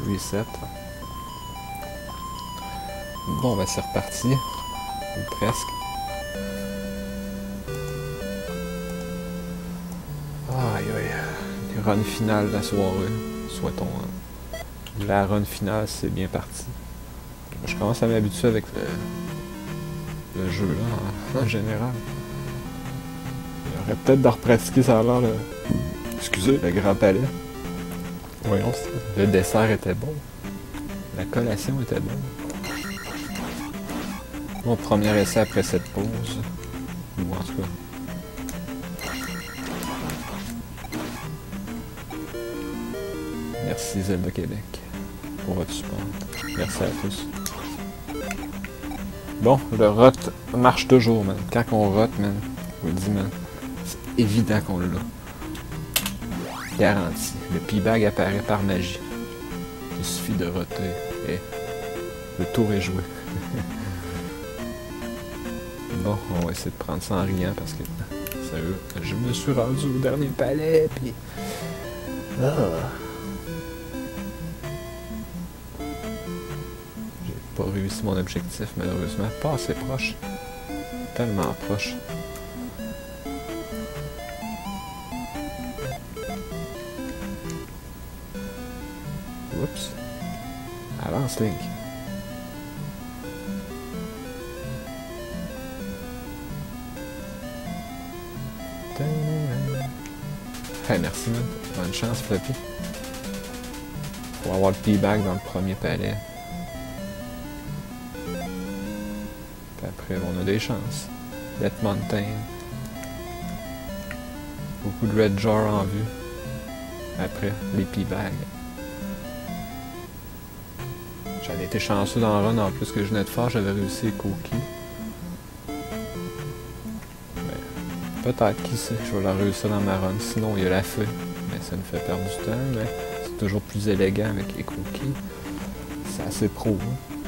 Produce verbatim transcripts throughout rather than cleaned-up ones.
Reset. Bon, ben c'est reparti. Ou presque. Aïe aïe. Les runs finales de la soirée. Soit-on. Hein. La run finale, c'est bien parti. Je commence à m'habituer avec le, le jeu là, en, en général. Il y aurait peut-être de repratiquer ça à l'heure le. Excusez, le Grand Palais. Voyons, le dessert était bon. La collation était bonne. Mon premier essai après cette pause. Ou en tout cas. Merci Zelda Québec pour votre support. Merci à tous. Bon, le rot marche toujours, man. Quand on rot, man, je vous le dis, man, c'est évident qu'on l'a. Garanti. Le P-Bag apparaît par magie. Il suffit de roter et le tour est joué. Bon, on va essayer de prendre ça en riant parce que, sérieux, je me suis rendu au dernier palais, puis... Ah. J'ai pas réussi mon objectif, malheureusement. Pas assez proche. Tellement proche. Oups. Avance, Link. Hey, merci, man. Bonne chance, Floppy. Faut avoir le P-Bag dans le premier palais. Puis après, on a des chances. Death Mountain. Beaucoup de Red Jar en vue. Après, les P-Bags. J'avais été chanceux dans le run en plus que je venais de faire, j'avais réussi les cookies. Peut-être, qui sait, je vais la réussir dans ma run. Sinon, il y a la feuille. Mais ça me fait perdre du temps, mais c'est toujours plus élégant avec les cookies. C'est assez pro. Hein.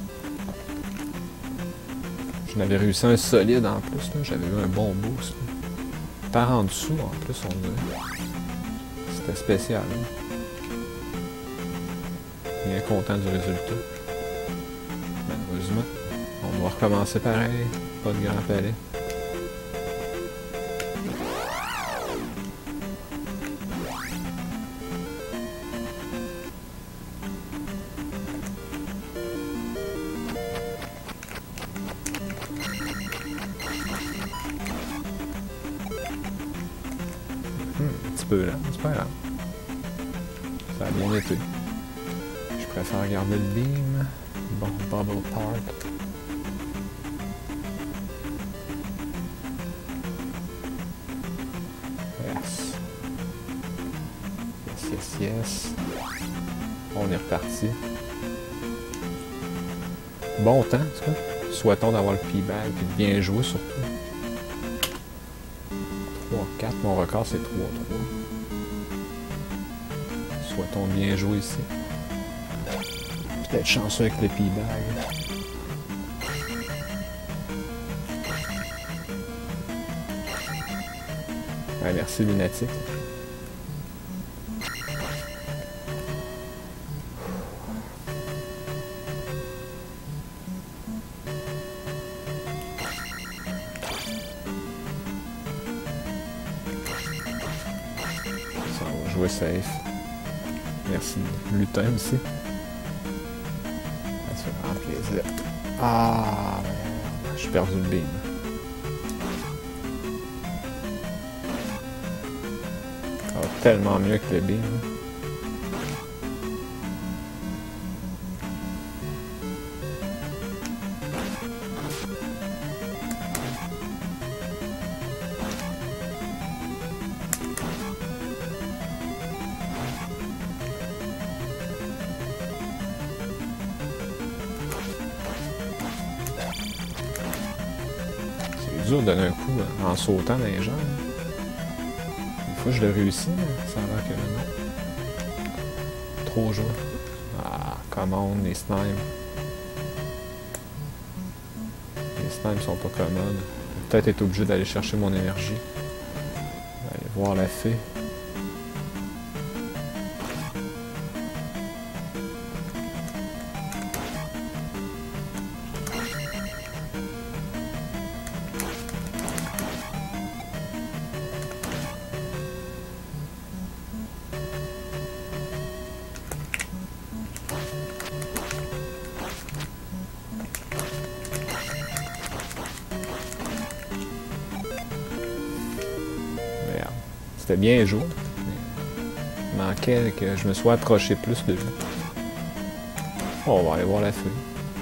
J'en avais réussi un solide en plus. J'avais eu un bon boost. Là. Par en dessous, en plus, on dirait. C'était spécial. Hein. Bien content du résultat. Malheureusement. On va recommencer pareil. Pas de grand palais. Peu là, c'est pas grave. Ça a bien été. Je préfère garder le beam. Bon, bubble part. Yes. Yes, yes, yes. On est reparti. Bon temps, en tout cas. Souhaitons d'avoir le P-Bag et de bien jouer surtout. trois quatre, mon record c'est trois trois. Souhaitons bien jouer ici. Peut-être chanceux avec le P-Bag. Ouais, merci Lunatic. Ça, on va jouer safe. Merci. Lutin aussi. Ça fait vraiment plaisir. Ah, merde. J'ai perdu le beam. Ça va tellement mieux que le beam. C'est dur de donner un coup en sautant dans les jambes. Une fois je l'ai réussi, mais ça a l'air que non. Trop joué. Ah, come on, les snimes. Les snimes sont pas commodes. Peut-être être obligé d'aller chercher mon énergie. Aller voir la fée. C'était bien joué. Il manquait que je me sois approché plus de lui. Oh, on va aller voir la feuille.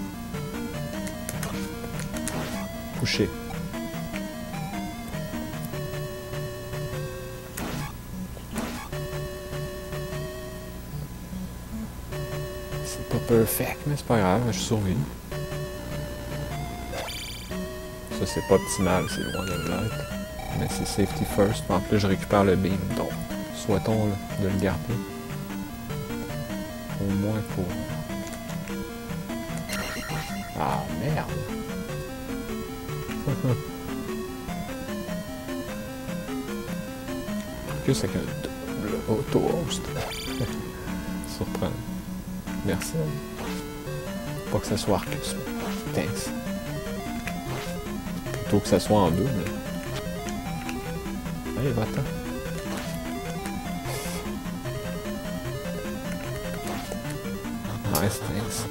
Couché. C'est pas perfect, mais c'est pas grave, je survis. Ça, c'est pas optimal, c'est loin de l'être. Mais c'est safety first. En plus, je récupère le beam. Donc, souhaitons là, de le garder. Au moins pour... Ah, merde! Que c'est qu'un double auto-host. Surprenant. Merci. Pas que ça soit Arcus. Thanks. Plutôt que ça soit en double. Allez, va-t'en. Nice, thanks.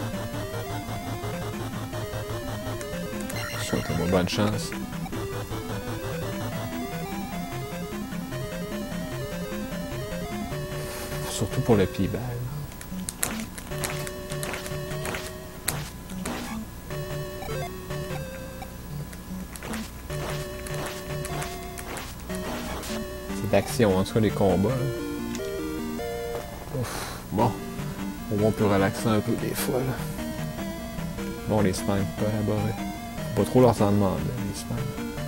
Souhaitez-moi bonne chance. Surtout pour le P-bag. C'est d'action, en tout cas les combats. Là. Ouf, bon. Au moins on peut relaxer un peu des fois. Là. Bon, les spams pas élaborés. Faut pas trop leur en demander, les spams.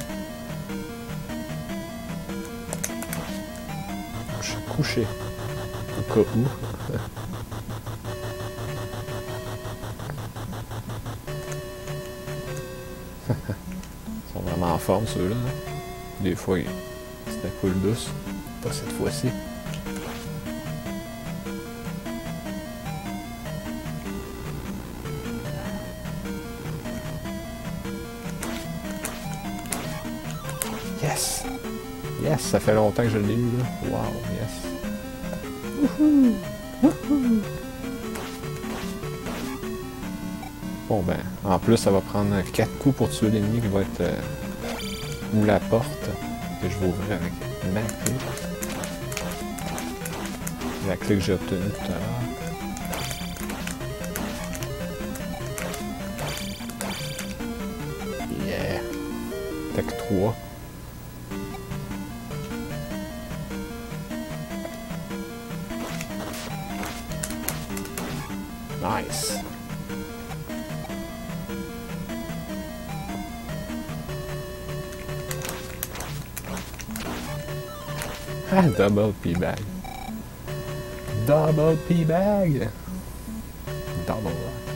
Je suis couché. Au cas où. Ils sont vraiment en forme ceux-là. Hein? Des fois, c'était cool douce. Pas cette fois-ci. Yes! Yes! Ça fait longtemps que je l'ai eu là. Wow, yes! Wouhou! Wouhou! Bon ben, en plus ça va prendre quatre coups pour tuer l'ennemi qui va être... Euh, ou la porte que je vais ouvrir avec ma clé. La clé que j'ai obtenue tout à l'heure. Yeah! Tech trois. Nice! Ah, double P-bag. Double P-bag! Double.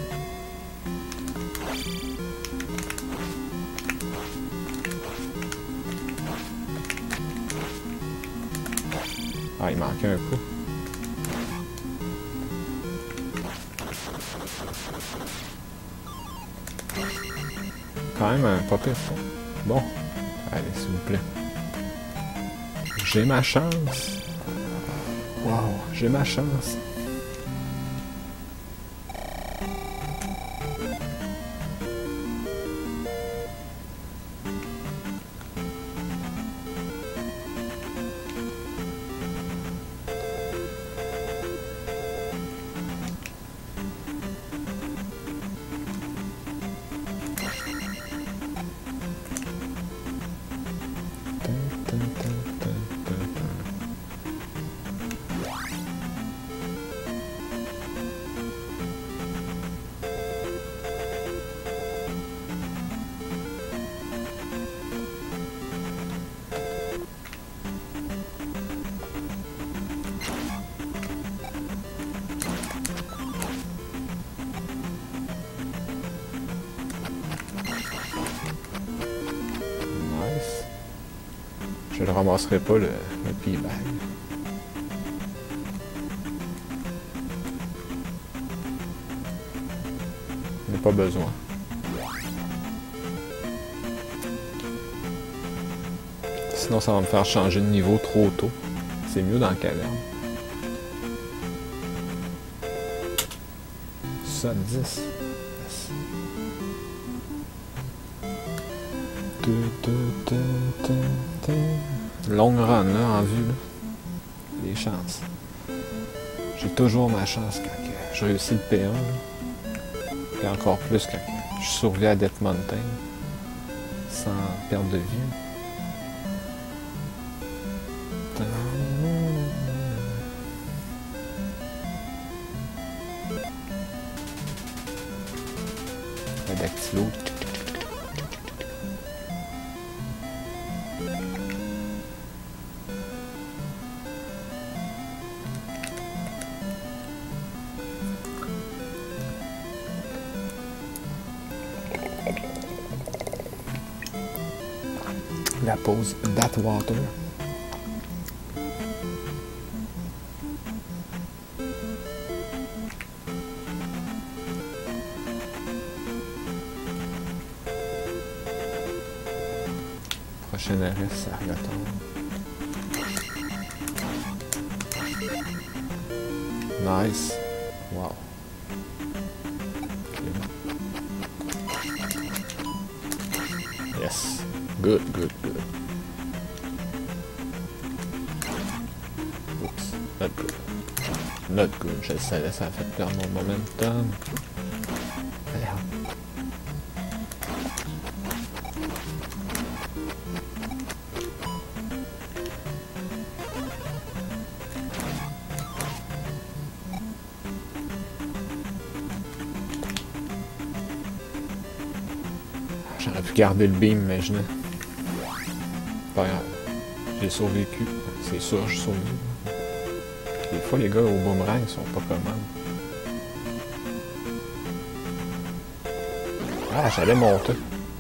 Ah, il manquait un coup. Quand même un pas pire fond. Bon. Allez, s'il vous plaît. J'ai ma chance. Wow, j'ai ma chance. Je ne ramasserai pas le, le P-bag. Je n'ai pas besoin. Sinon, ça va me faire changer de niveau trop tôt. C'est mieux dans la caverne. Ça, dix. Yes. Tu, tu, tu, tu, tu. Longue run là, en vue. Là. Les chances. J'ai toujours ma chance quand je réussis le P un. Là. Et encore plus quand je survis à Death Mountain. Sans perte de vie. La dactylo. La pause That Water. Prochain arrêt, c'est Ariaton. Nice. Wow. Yes. Good, good, good. Oups, not good. Not good, je le savais, ça a fait perdre mon momentum. Merde. J'aurais pu garder le beam, mais je n'ai pas grave. J'ai survécu. C'est sûr, je survécu. Des fois, les gars au boomerang sont pas communs. Ah, j'allais monter.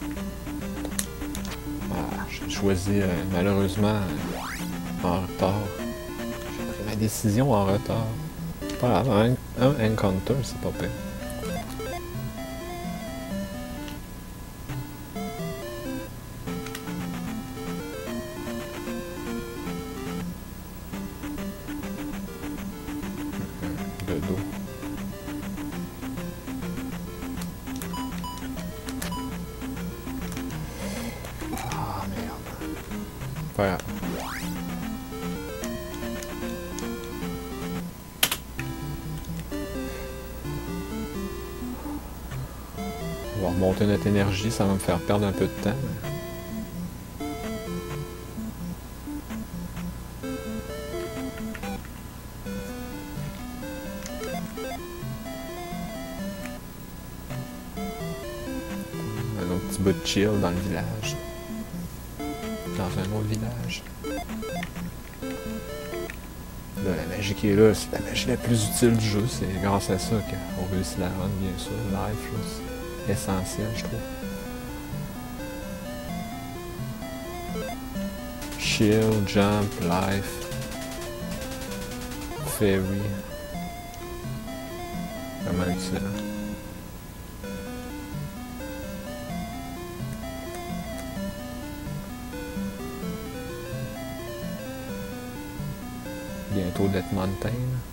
Ah, j'ai choisi, euh, malheureusement, euh, en retard. J'ai pris ma décision en retard. Pas grave, un, un encounter, c'est pas pire. Ah merde. Voilà. On va remonter notre énergie, ça va me faire perdre un peu de temps. Un autre petit bout de chill dans le village. Dans un autre village. Là, la magie qui est là, c'est la magie la plus utile du jeu. C'est grâce à ça qu'on réussit la run, bien sûr. Life, là, c'est essentiel, je trouve. Chill, jump, life, fairy. Vraiment excellent. Bientôt Death Mountain.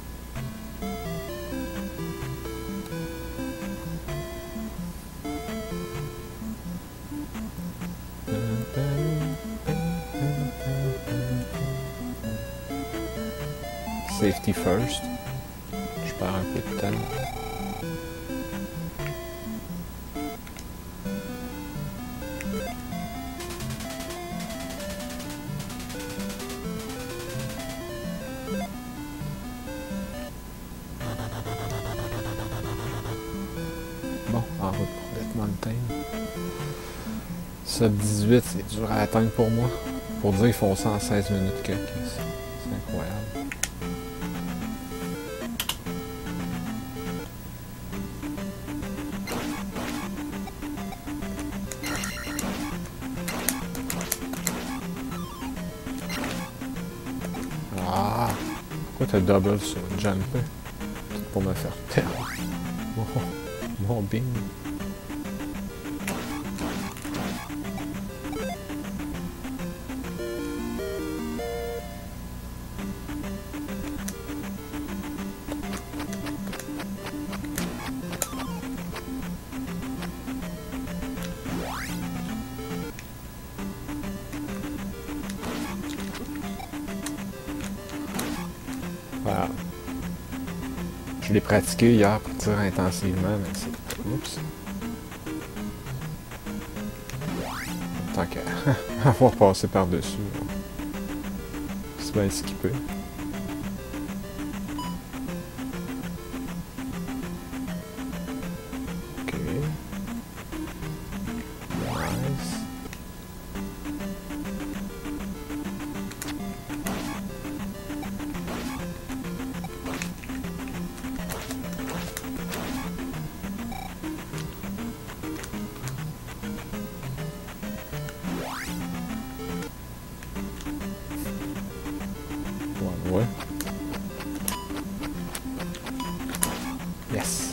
Safety first. Je perds un peu de temps. Bon, en route pour Death Mountain. Sub dix-huit, c'est dur à atteindre pour moi. Pour dire qu'ils font ça en seize minutes quelques. C'est incroyable. Ah! Pourquoi t'as double sur le jumper? Pour me faire perdre. Oh, mon bing. Je l'ai pratiqué hier pour tirer intensivement, mais c'est... Oups. Tant qu'à avoir passé par-dessus. C'est bien skippé. Ok. Nice. Ouais. Yes.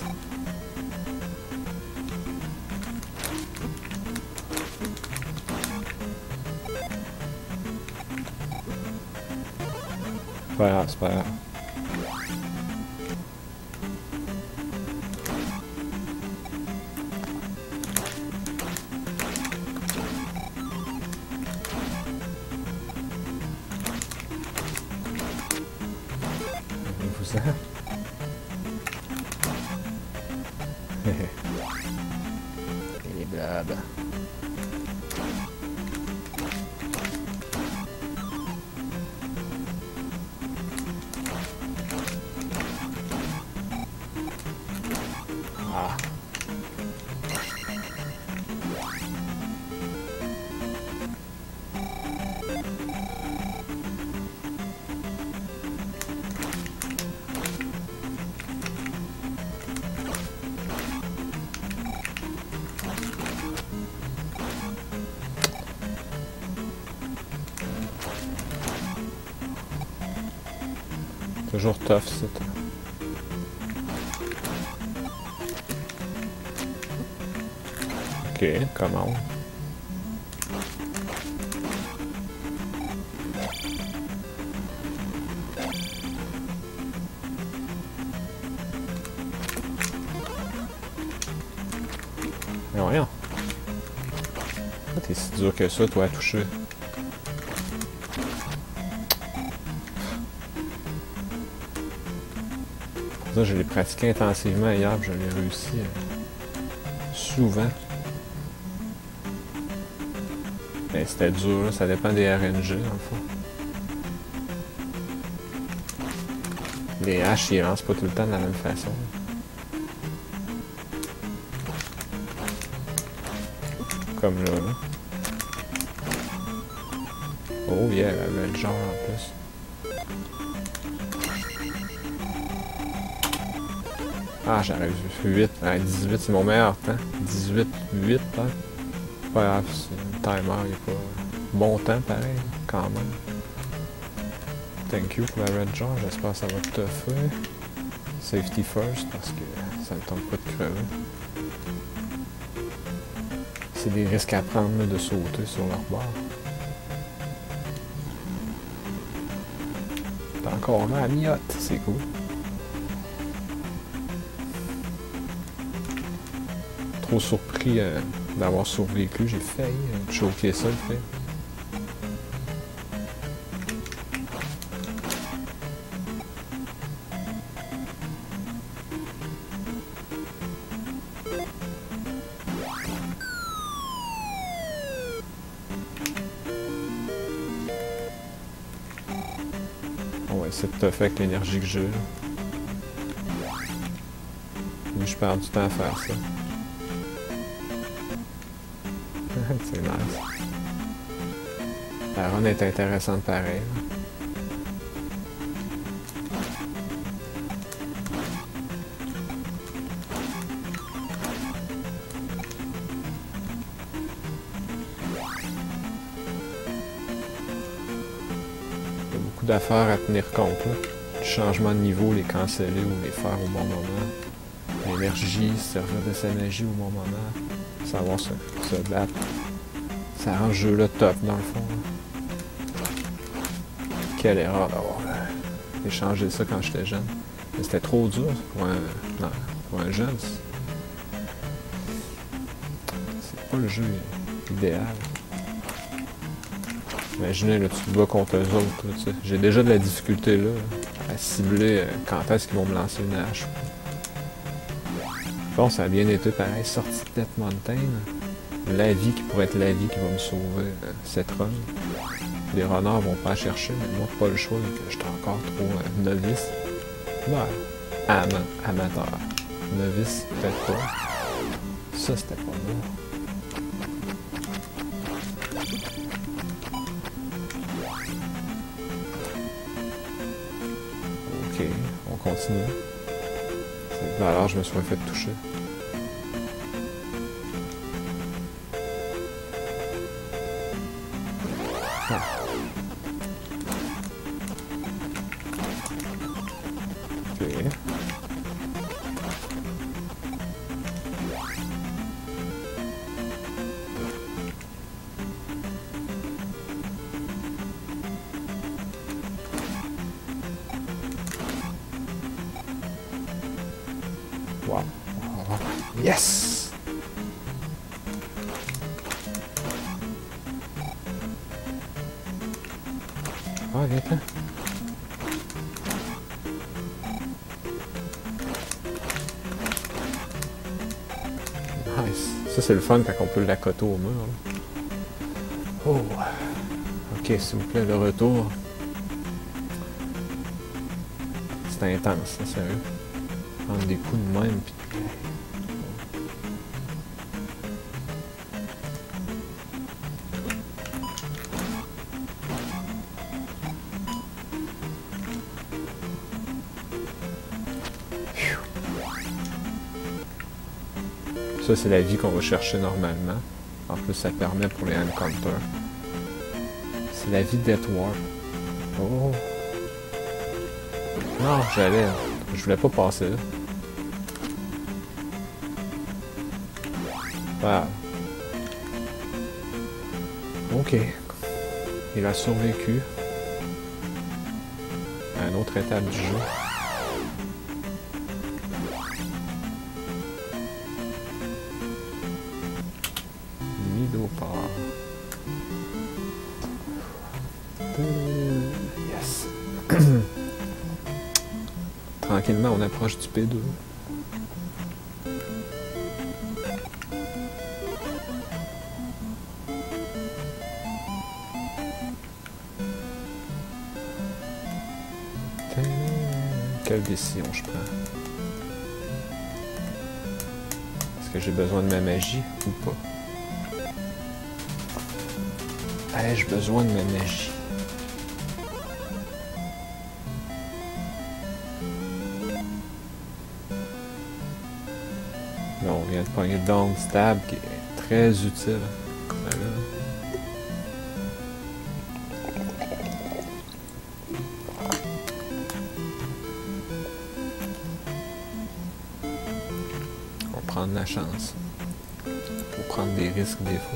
C'est pas grave, c'est pas grave. Vous ça? Et blabla. Ah. Toujours tough, c'est tout. Ok, comment? Mais voyons. Pourquoi t'es si dur que ça, toi, à toucher? Ça, je l'ai pratiqué intensivement hier, puis je l'ai réussi euh, souvent. Mais c'était dur, là, ça dépend des R N G, dans le fond. Les haches, ils lancent pas tout le temps de la même façon. Comme là, là. Oh yeah, elle a le genre en plus. Ah, j'arrive huit. Ah, dix-huit, c'est mon meilleur temps. dix-huit, huit, hein. Pas grave, c'est le timer, il est pas... Bon temps, pareil, quand même. Thank you pour la red jar, j'espère que ça va te faire. Safety first, parce que ça ne tente pas de crever. C'est des risques à prendre, là, de sauter sur leur bord. T'es encore là, à miotte, c'est cool. Trop surpris euh, d'avoir survécu, j'ai failli euh, choquer ça, le fait. On va essayer de te faire avec l'énergie que j'ai. Oui, je perds du temps à faire ça. C'est nice. La run est intéressante pareil. Il y a beaucoup d'affaires à tenir compte, là. Du changement de niveau, les canceller ou les faire au bon moment. L'énergie, servir de sa magie au bon moment. Savoir se, se battre. Ça rend le jeu là top dans le fond. Quelle erreur d'avoir euh, échangé ça quand j'étais jeune. Mais c'était trop dur pour un, non, pour un jeune. C'est pas le jeu idéal. Imaginez, là, tu te bats contre eux autres. J'ai déjà de la difficulté là, à cibler euh, quand est-ce qu'ils vont me lancer une hache. Bon, ça a bien été pareil, sortie de Death Mountain. La vie qui pourrait être la vie qui va me sauver euh, cette run. Les runners vont pas chercher, mais moi pas le choix, que j'étais encore trop euh, novice. Ben, am amateur. Novice, peut-être pas. Ça, c'était pas bon. Ok, on continue. Alors, je me suis fait toucher. Ah. Ok. Wow. Yes! Ah, viens-t'en. Nice. Ça, c'est le fun quand on peut l'accoter au mur. Là. Oh! Ok, s'il vous plaît, le retour. C'est intense, là, sérieux. Prendre des coups de même, pis... Ça, c'est la vie qu'on va chercher normalement. En plus, ça permet pour les encounters. C'est la vie Death Warp. Oh! Non, j'allais... Je voulais pas passer là. Wow. Ok. Il a survécu. À une autre étape du jeu. Midopar. Yes. Tranquillement, on approche du P deux. Quelle décision je prends? Est-ce que j'ai besoin de ma magie ou pas? Ai-je besoin de ma magie? Là, on vient de pogner le down stab qui est très utile. Voilà. On va prendre la chance. Faut prendre des risques des fois.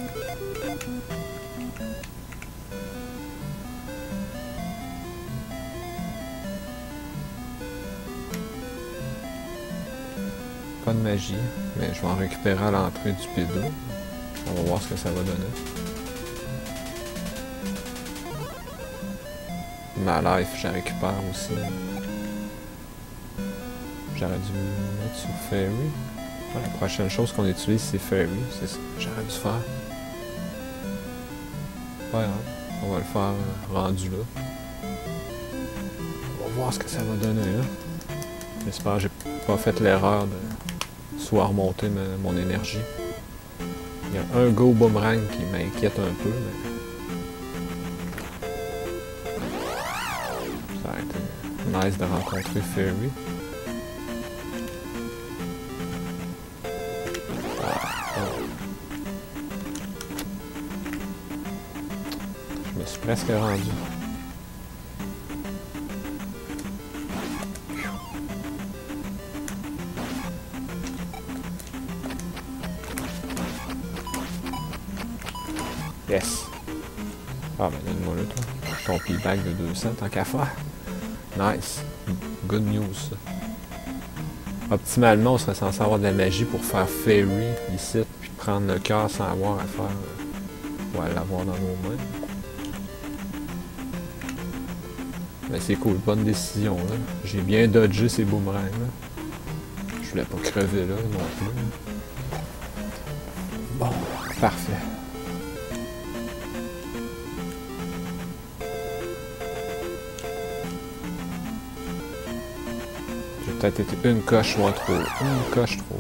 Pas de magie, mais je vais en récupérer à l'entrée du P deux. On va voir ce que ça va donner. Ma life, je la récupère aussi. J'aurais dû me mettre sur Fairy. La prochaine chose qu'on utilise, c'est Fairy. C'est ça que j'aurais dû faire. Ouais, hein. On va le faire rendu là. On va voir ce que ça va donner là. J'espère que j'ai pas fait l'erreur de soit remonter ma, mon énergie. Il y a un go boomerang qui m'inquiète un peu, mais... Ça a été nice de rencontrer Fairy. Ah, oh. Je me suis presque rendu. Yes. Ah ben donne-moi le toi. Ton playback de deux cents, tant qu'à faire. Nice. Good news ça. Optimalement, on serait censé avoir de la magie pour faire Fairy ici, puis prendre le cœur sans avoir à faire... Euh, ouais, l'avoir dans nos mains. Mais c'est cool, bonne décision là. J'ai bien dodgé ces boomerangs là. Je voulais pas crever là non plus. Bon, parfait. J'ai peut-être été une coche moins trop. Une coche trop.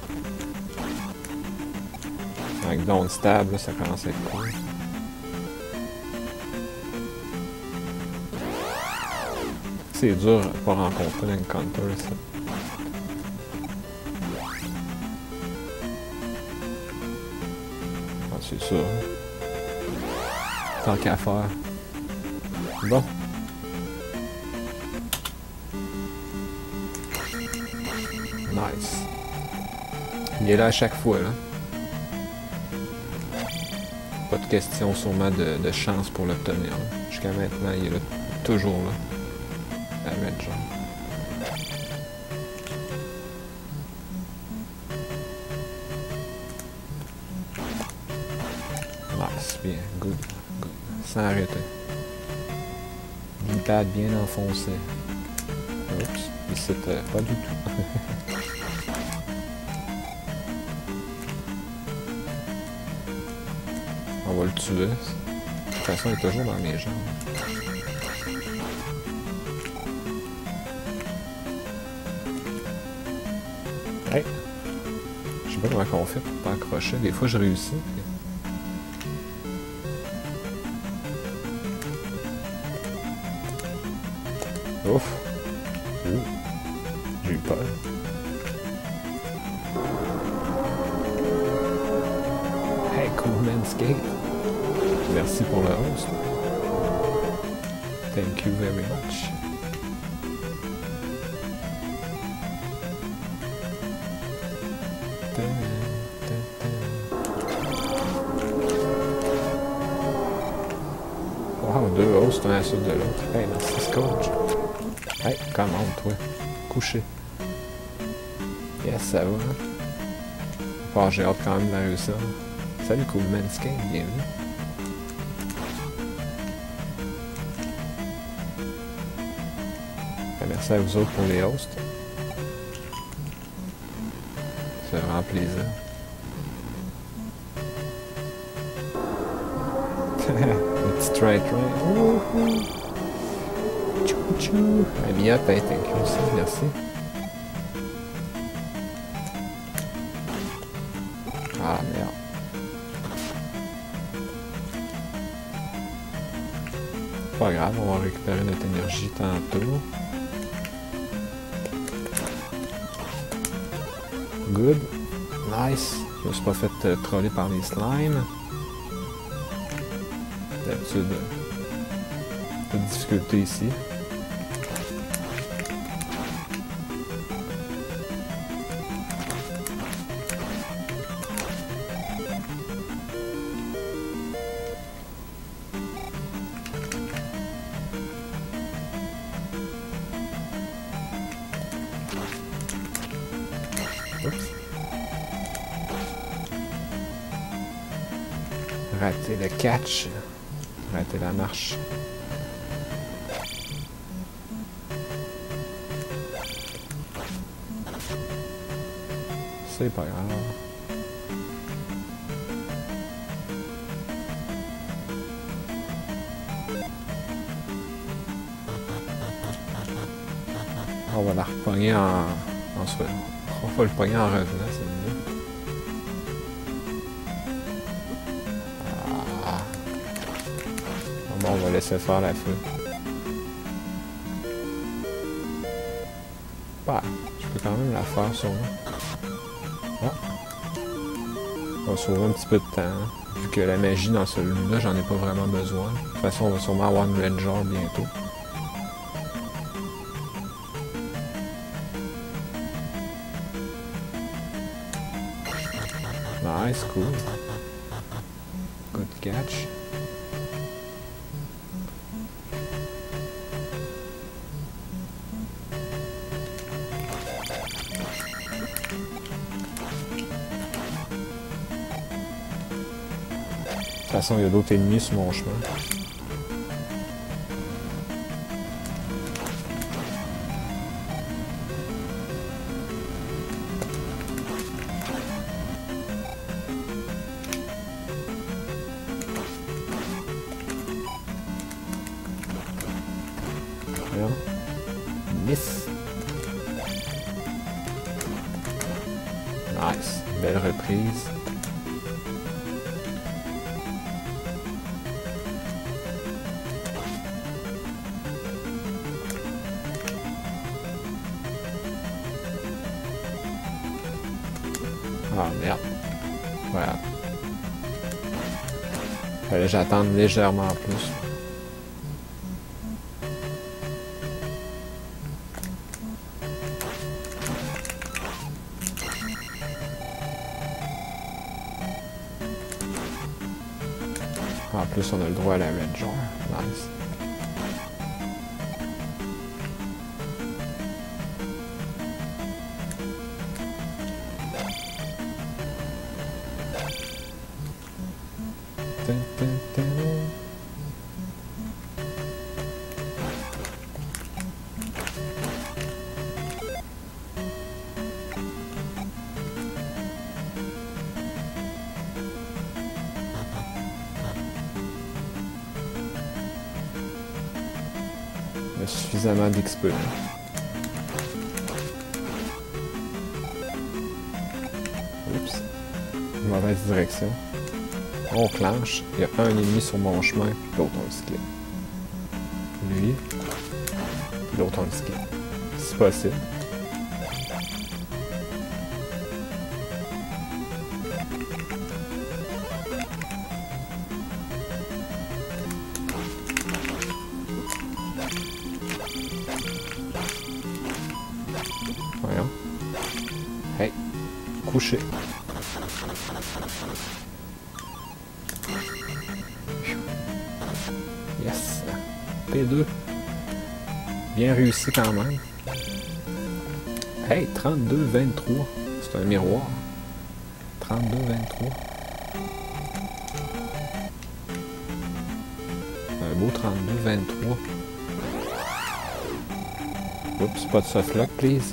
Avec Don't Stab, là, ça commence à être cool. C'est dur de pas rencontrer l'encounter, ça. Ah, c'est ça. Tant qu'à faire. Bon. Nice. Il est là à chaque fois, là. Pas de question sûrement de, de chance pour l'obtenir. Jusqu'à maintenant, il est là, toujours là. À Red John. Nice, bien, good, good. Sans arrêter. L'iPad bien enfoncé. Oups, ici, euh, pas du tout. On va le tuer. De toute façon, il est toujours dans mes jambes. Hey! Je sais pas comment on fait pour pas accrocher. Des fois, je réussis. Puis... Ouf! J'ai eu peur. Hey, cool Manscape! Merci pour le host. Thank you very much. Wow, deux hosts un à la suite de l'autre. Hey, merci Scotch. Hey, commande toi. Couché. Yes, ça va. Oh, j'ai hâte quand même de la réussir. Salut cool Manscape, bienvenue. Merci à vous autres pour les hosts. Ça fait vraiment plaisir. Le petit try try. Wouhou! Tchou tchou! Mia, thank you aussi, merci. Ah merde. Pas grave, on va récupérer notre énergie tantôt. Good. Nice. Je me suis pas fait euh, troller par les slimes. D'habitude, pas de difficulté ici. Rater le catch. Rater la marche. C'est pas grave. On va la repogner en... en soi. On va le pogner en revenant, c'est mieux. Bon, on va laisser faire la feu. Bah, je peux quand même la faire sûrement. Ah. On va sauver un petit peu de temps. Hein. Vu que la magie dans celui-là, j'en ai pas vraiment besoin. De toute façon, on va sûrement avoir une Ranger bientôt. Nice, cool. Good catch. De toute façon, il y a d'autres ennemis sur mon chemin. Nice. Belle reprise. Ah merde. Voilà. Fallait que j'attende légèrement plus. En plus, on a le droit à la red genre. Nice. Il y a suffisamment d'X P. Oups. Mauvaise direction. On clenche. Il y a un ennemi sur mon chemin, puis l'autre on le skip. Lui. Puis l'autre on le skip. Si possible. Voyons. Hey. Couché. Yes. P deux. Bien réussi quand même. Hey, trente-deux vingt-trois. C'est un miroir. trente-deux vingt-trois. Un beau trente-deux vingt-trois. Oups, pas de softlock, please.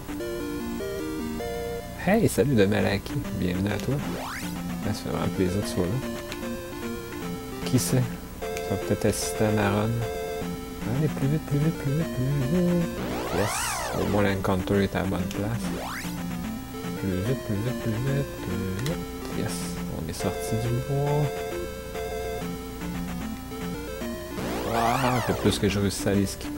Hey, salut de Malaki. Bienvenue à toi. Ça fait vraiment plaisir que tu sois là. Qui c'est? Ça va peut-être assister à ma run. Allez, plus vite, plus vite, plus vite, plus vite. Yes. Au moins l'encounter est à la bonne place. Plus vite, plus vite, plus vite, plus vite. Yes. On est sorti du bois. Ah, un peu plus que je réussis à les skipper.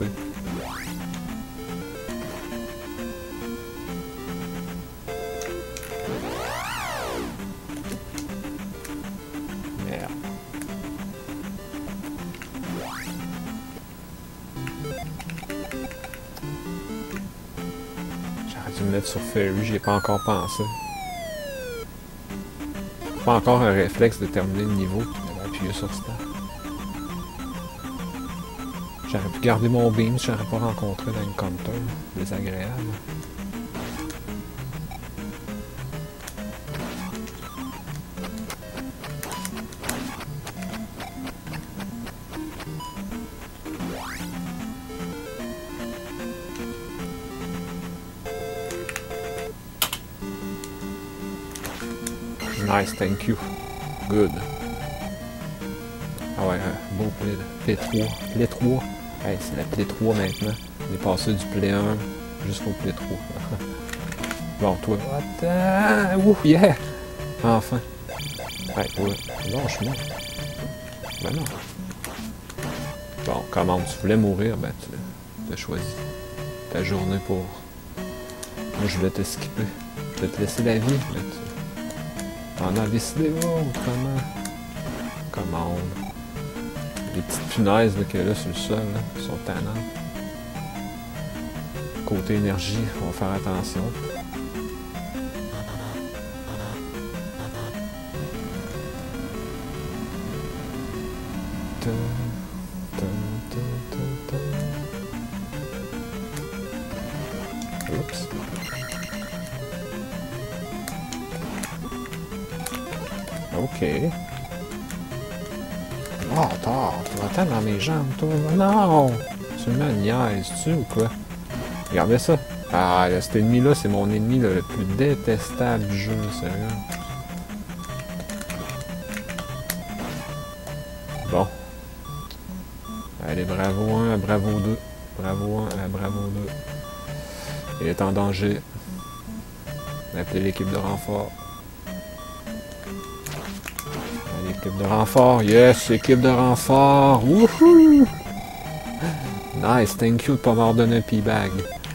Merde. J'aurais dû me mettre sur Fairy, j'y ai pas encore pensé. Pas encore un réflexe de terminer le niveau et d'appuyer sur Start. J'aurais pu garder mon beam si j'aurais pas rencontré l'encounter. Désagréable. Nice, thank you. Good. Ah ouais, un beau play, play trois. Play trois. Hey, c'est la play trois maintenant. On est passé du play un jusqu'au play trois. Bon, toi. Attends! Ouh, yeah! Enfin. Hey, toi. Lâche-moi. Ben non. Bon, comment tu voulais mourir, ben tu as choisi ta journée pour... Moi, je voulais te skipper. Je voulais te laisser la vie, mais tu... On a décidé autrement. Commande. Les petites punaises qu'il y a là sur le sol là, sont tannantes. Côté énergie, on va faire attention. Tum, tum, tum, tum, tum. Oups. Ok. Oh, tard, tu vas-t'en dans mes jambes, toi. Non! Tu me niaises-tu ou quoi? Regardez ça. Ah, là, cet ennemi-là, c'est mon ennemi là, le plus détestable du jeu, sérieux. Bon. Allez, bravo un à bravo deux. Bravo un à bravo deux. Il est en danger. Appelez l'équipe de renfort. L'équipe de renfort, yes, équipe de renfort, wouhou! Nice, thank you de pas m'avoir donné un P-bag.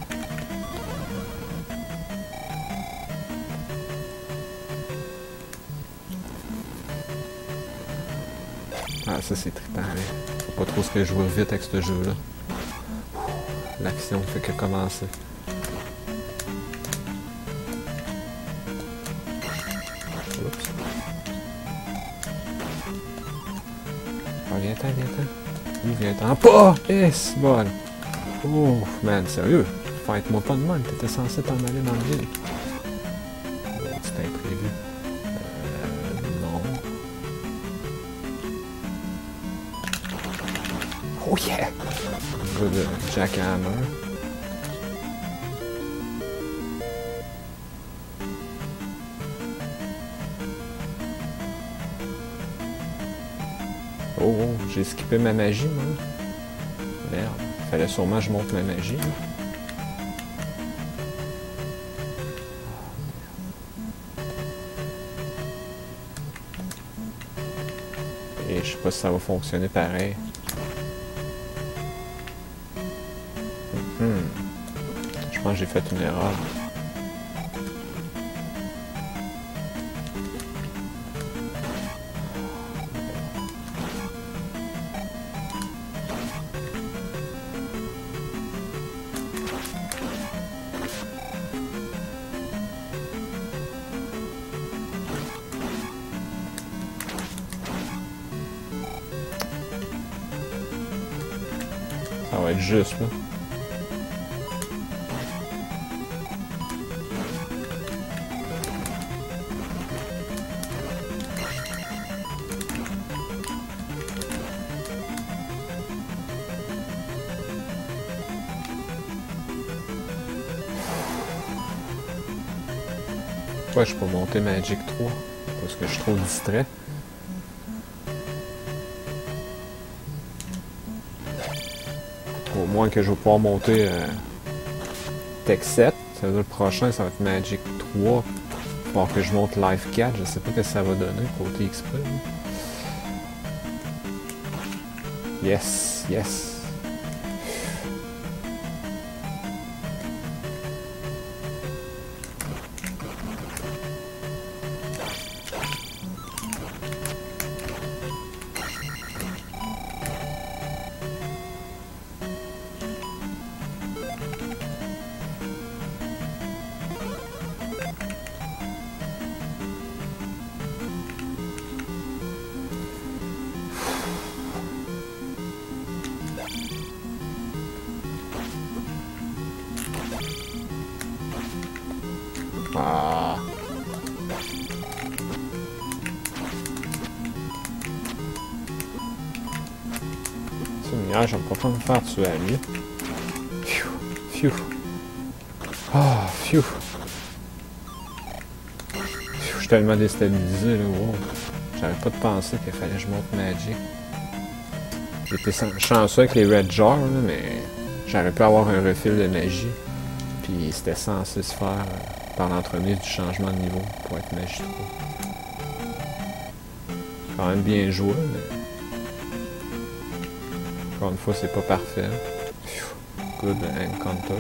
Ah, ça c'est trippant, hein. Faut pas trop se réjouir vite avec ce jeu-là. L'action fait que commencer. Oups. Ah, viens-t'en, viens-t'en. Où viens-t'en? Pas! Eh, c'est bon. Oh, man, sérieux? Fight-moi pas de même, t'étais censé t'en aller dans le ville. Oh, c'était imprévu. Euh, non. Oh yeah! Good uh, jackhammer. Oh, oh, j'ai skippé ma magie, moi. Merde. Fallait sûrement que je monte ma magie. Et je sais pas si ça va fonctionner pareil. Hmm. Je pense que j'ai fait une erreur. Ça va être juste, là. Pourquoi je peux monter Magic trois? Parce que je suis trop distrait. Au moins que je vais pouvoir monter euh, Tech sept. Ça veut dire le prochain, ça va être Magic trois. Il va falloir que je monte Life quatre. Je sais pas ce que ça va donner côté X P. Yes, yes. Ah. C'est une mirage, je vais pas me faire tuer à lui. Pfiou, pfiou. Ah, pfiou. Je suis tellement déstabilisé, là, wow. J'avais pas de penser qu'il fallait que je monte Magic. J'étais chanceux avec les Red Jars, là, mais j'aurais pu avoir un refil de magie. Puis c'était censé se faire euh, par l'entremise du changement de niveau pour être Magie trois. Quand même bien joué, mais encore une fois, c'est pas parfait. Pfiou. Good encounter.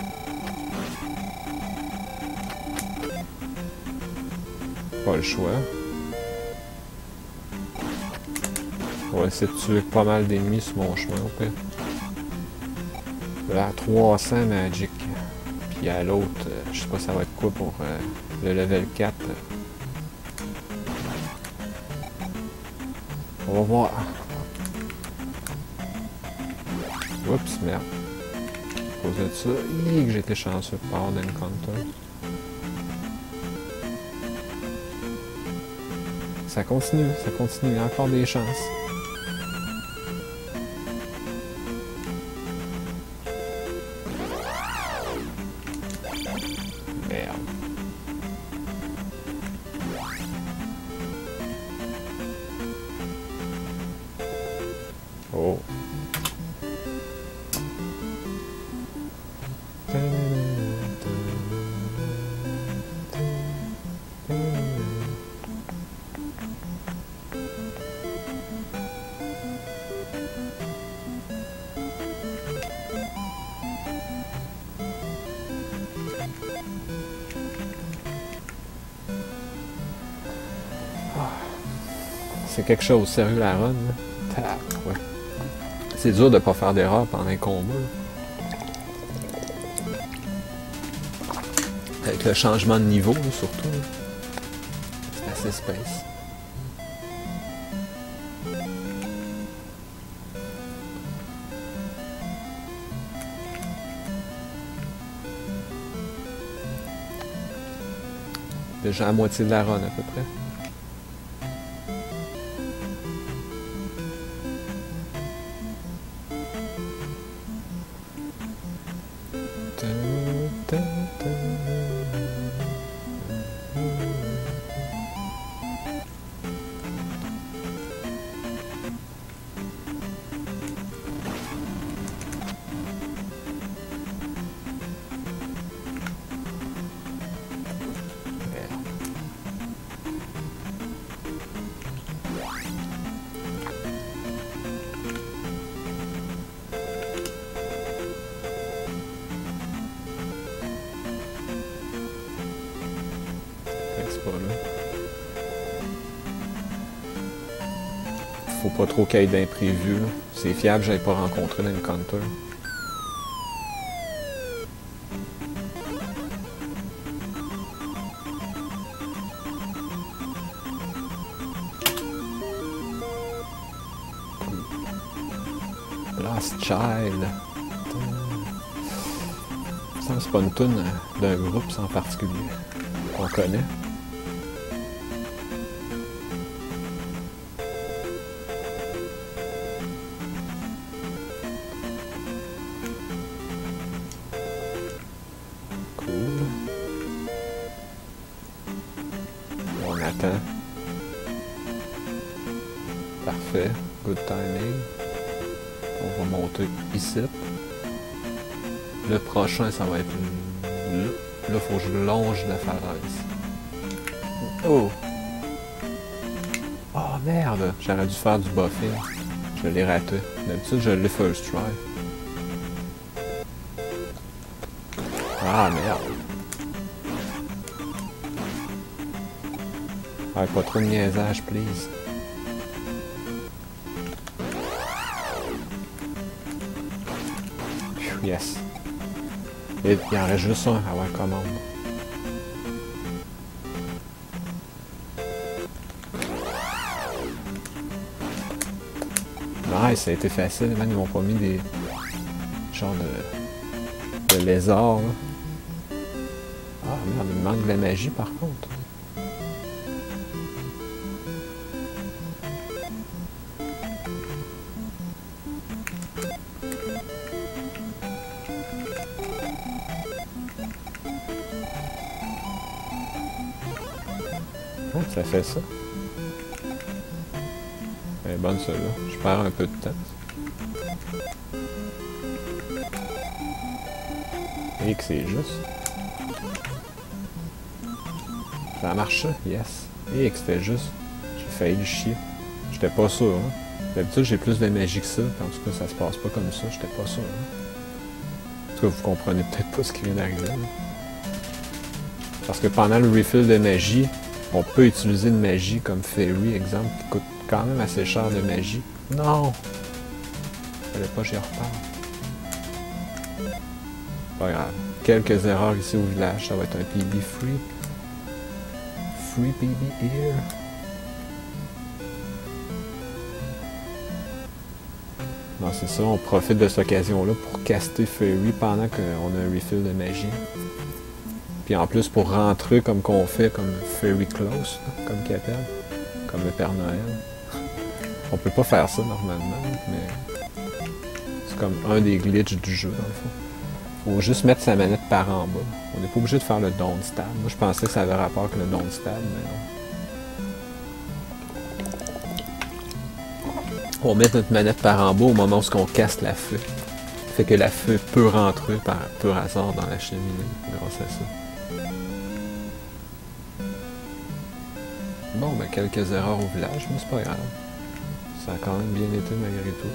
Pas le choix. On va essayer de tuer pas mal d'ennemis sur mon chemin, au pire. Là, trois cents Magic. Puis à l'autre, euh, je sais pas ça va être quoi pour euh, le level quatre. On va voir. Oups, merde. À cause de ça, hi, que j'étais chanceux pour avoir d'encounter. Ça continue, ça continue, il y a encore des chances. Merde. Oh. c'est quelque chose, sérieux la run. Là. Ouais. C'est dur de pas faire d'erreur pendant un combat. Là. Avec le changement de niveau, là, surtout. C'est assez space. Déjà à moitié de la run à peu près. Faut pas trop qu'il y ait d'imprévus. C'est fiable, j'avais pas rencontré dans le counter. Lost Child. Ça, c'est pas une toune d'un groupe en particulier qu'on connaît. Parfait, good timing. On va monter ici. Le prochain, ça va être là. Là, il faut que je longe la falaise. Oh! Oh merde! J'aurais dû faire du buffing. Je l'ai raté. D'habitude, je l'ai first try. Ah merde! Ah, pas trop de niaisage, please. Yes. Et il en reste juste un à avoir commande. Nice, ça a été facile. Man, ils m'ont pas mis des genres de, de lézards. Là. Ah merde, il me manque de la magie par contre. Ça fait ça. Elle est bonne celle-là. Je perds un peu de temps. Et que c'est juste. Ça a marché, yes. Et que c'était juste. J'ai failli le chier. J'étais pas sûr. Hein. D'habitude, j'ai plus de magie que ça. En tout cas, ça se passe pas comme ça. J'étais pas sûr. Hein. En tout cas, vous comprenez peut-être pas ce qui vient d'arriver. Parce que pendant le refill de magie, on peut utiliser une magie comme Fairy, exemple, qui coûte quand même assez cher de magie. Non! Fallait pas que j'y repars. Pas grave. Quelques erreurs ici au village, ça va être un P B free. Free P B here. Non, c'est ça, on profite de cette occasion-là pour caster Fairy pendant qu'on a un refill de magie. Puis en plus, pour rentrer comme qu'on fait, comme Fairy Close, là, comme qu'il appelle, comme le Père Noël. On peut pas faire ça normalement, mais c'est comme un des glitches du jeu, dans le fond. Faut juste mettre sa manette par en bas. On n'est pas obligé de faire le Don't Stab. Moi, je pensais que ça avait rapport avec le Don't Stab, mais non. On met notre manette par en bas au moment où on casse la feu. Fait que la feu peut rentrer par pur hasard dans la cheminée grâce à ça. Bon, ben quelques erreurs au village, mais c'est pas grave. Ça a quand même bien été malgré tout.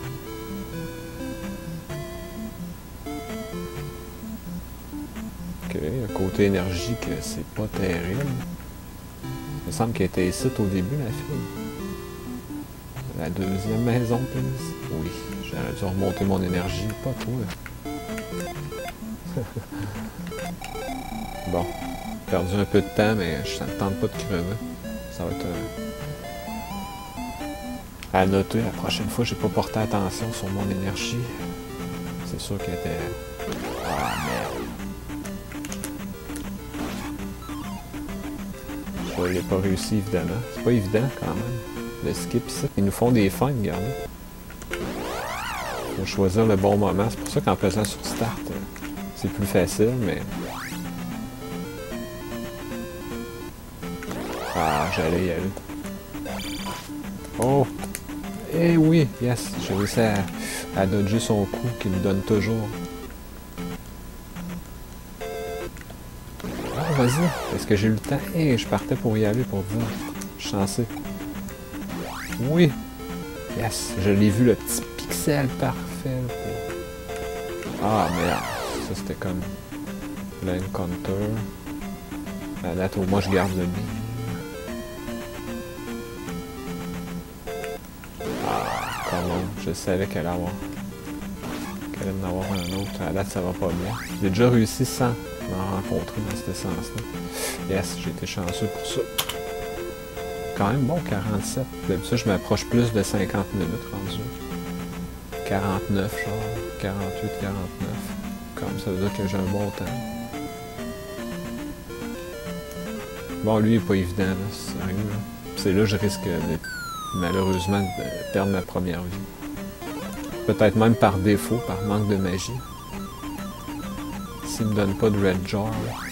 Ok, le côté énergie, que c'est pas terrible. Il me semble qu'elle était ici au début, la fille. La deuxième maison, please. Oui, j'aurais dû remonter mon énergie, pas toi. Bon, perdu un peu de temps, mais ça ne tente pas de crever. Ça va être euh, à noter. La prochaine fois, j'ai pas porté attention sur mon énergie. C'est sûr qu'elle était... Ah, merde. Je l'ai pas réussi, évidemment. C'est pas évident, quand même. Le skip ici. Ils nous font des fins, regardez. Faut choisir le bon moment. C'est pour ça qu'en pesant sur Start, c'est plus facile, mais... Ah, j'allais y aller. Oh! Eh oui! Yes! J'ai réussi à, à dodger son coup qui me donne toujours. Ah, vas-y! Est-ce que j'ai eu le temps? Eh, hey, je partais pour y aller, pour dire. Je suis chanceux. Oui! Yes! Je l'ai vu, le petit pixel parfait. Ah, merde! Ça, c'était comme... l'encounter. À date, au moins, je garde le nez. Je savais qu'elle allait avoir... qu'elle allait en avoir un autre. À date, ça va pas bien. J'ai déjà réussi sans m'en rencontrer dans cet essence-là. Yes, j'ai été chanceux pour ça. Quand même bon, quarante-sept. D'habitude, je m'approche plus de cinquante minutes rendu. quarante-neuf, genre. quarante-huit, quarante-neuf. Comme ça veut dire que j'ai un bon temps. Bon, lui, il est pas évident, là. C'est sérieux, là. C'est là que je risque, de, malheureusement, de perdre ma première vie. Peut-être même par défaut, par manque de magie. S'il me donne pas de Red Jar,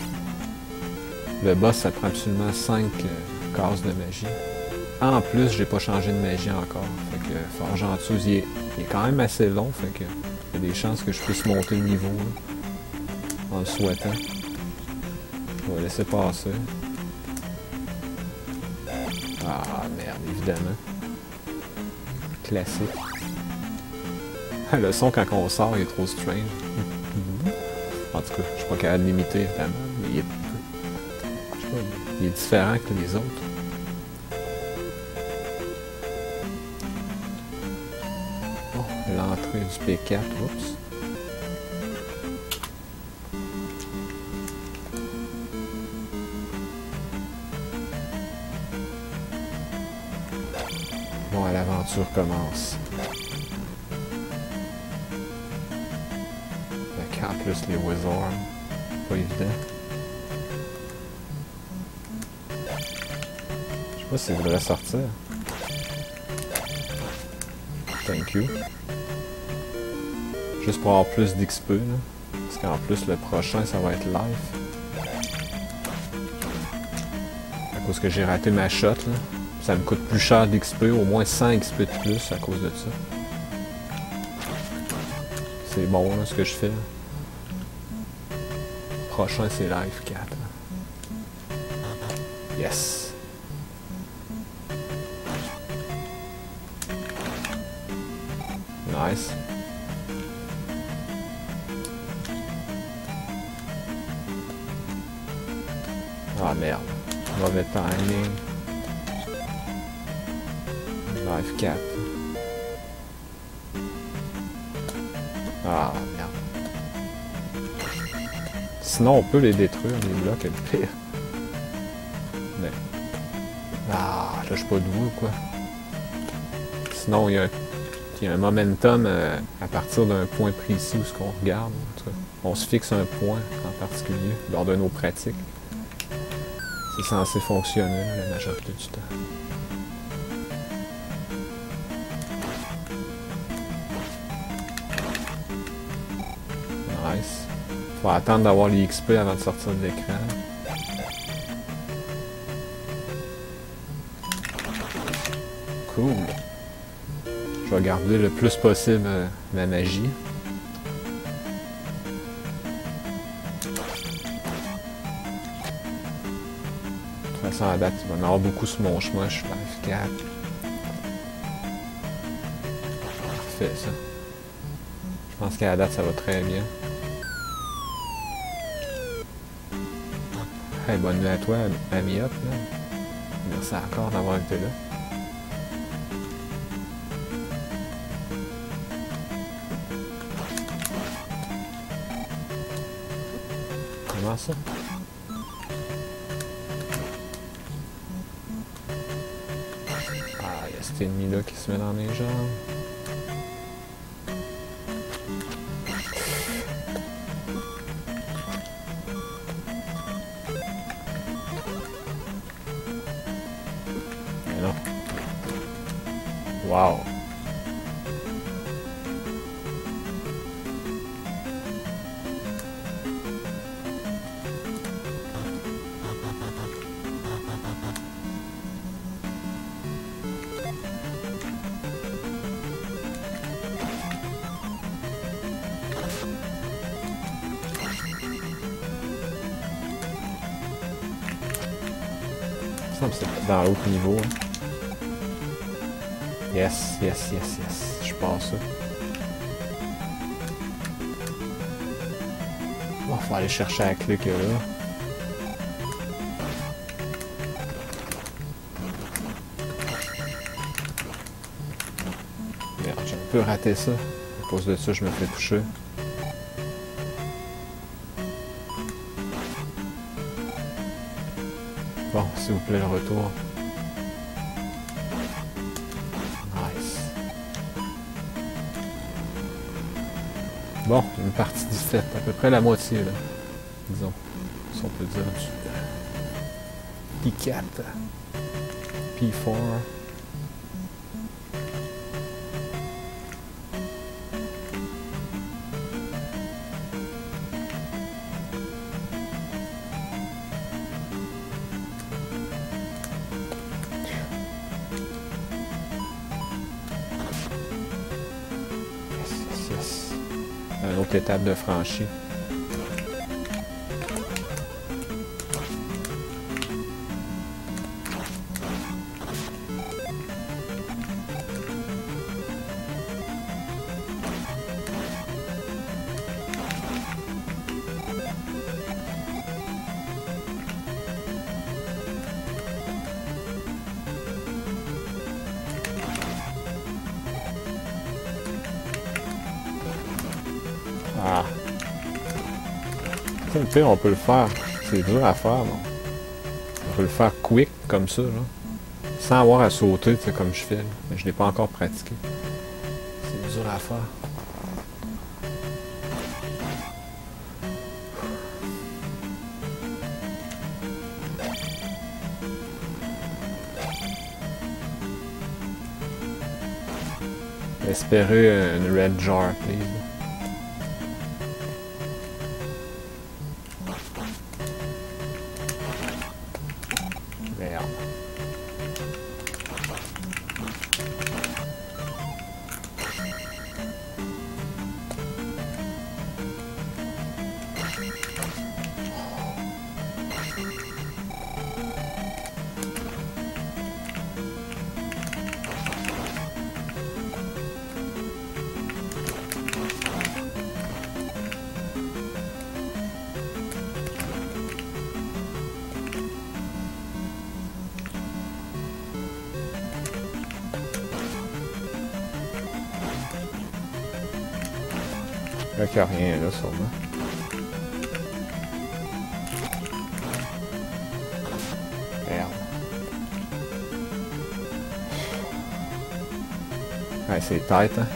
le boss, ça prend absolument cinq euh, cases de magie. En plus, j'ai pas changé de magie encore. Fait que Forgenteuse, il est, il est quand même assez long, fait que il y a des chances que je puisse monter le niveau là, en le souhaitant. On va laisser passer. Ah merde, évidemment. Classique. Le son quand on sort il est trop strange. En tout cas, je suis pas capable de l'imiter évidemment, mais il est, je sais pas, il est différent que les autres. Oh, l'entrée du P quatre, oups. Bon, l'aventure commence. En plus les wizards, pas évident. Je sais pas s'il voudrait sortir. Thank you. Juste pour avoir plus d'X P, là. Parce qu'en plus le prochain ça va être live. À cause que j'ai raté ma shot, là. Ça me coûte plus cher d'X P, au moins cent X P de plus à cause de ça. C'est bon là, ce que je fais. Prochain c'est live quatre. Yes. Nice. Ah merde. Mauvais timing. Live quatre. Ah merde. Sinon, on peut les détruire, les blocs, et le pire. Mais... Ah, là, je suis pas doué ou quoi. Sinon, il y a un, il y a un momentum euh, à partir d'un point précis où ce qu'on regarde. En tout cas, on se fixe un point en particulier lors de nos pratiques. C'est censé fonctionner là, la majorité du temps. Nice. Faut attendre d'avoir les X P avant de sortir de l'écran. Cool. Je vais garder le plus possible euh, ma magie. De toute façon, à date, il va y en avoir beaucoup sur mon chemin. Je suis live quatre. Parfait, ça. Je pense qu'à la date, ça va très bien. Hey, bonne nuit à toi, ami Hop. Là. Merci encore d'avoir été là. Comment ça? Ah, il y a cet ennemi-là qui se met dans mes jambes. Mais non. Wow. C'est dans l'autre niveau. Hein. Yes, yes, yes, yes. Je passe ça. Bon, faut aller chercher la clé que là. Merde, j'ai un peu raté ça. À cause de ça, je me fais toucher. Bon, s'il vous plaît, le retour. Nice. Bon, une partie dix-sept, à peu près la moitié, là. Disons, si on peut dire. P quatre. P quatre. Une autre étape de franchie. Ah. Le pire, on peut le faire. C'est dur à faire, non? On peut le faire quick, comme ça, là. Sans avoir à sauter, tu sais, comme je fais. Là. Mais je l'ai pas encore pratiqué. C'est dur à faire. Espérer une red jar, please. Merde. Là qu'il n'y a rien là, sûrement. Merde. Ouais, c'est tête, hein.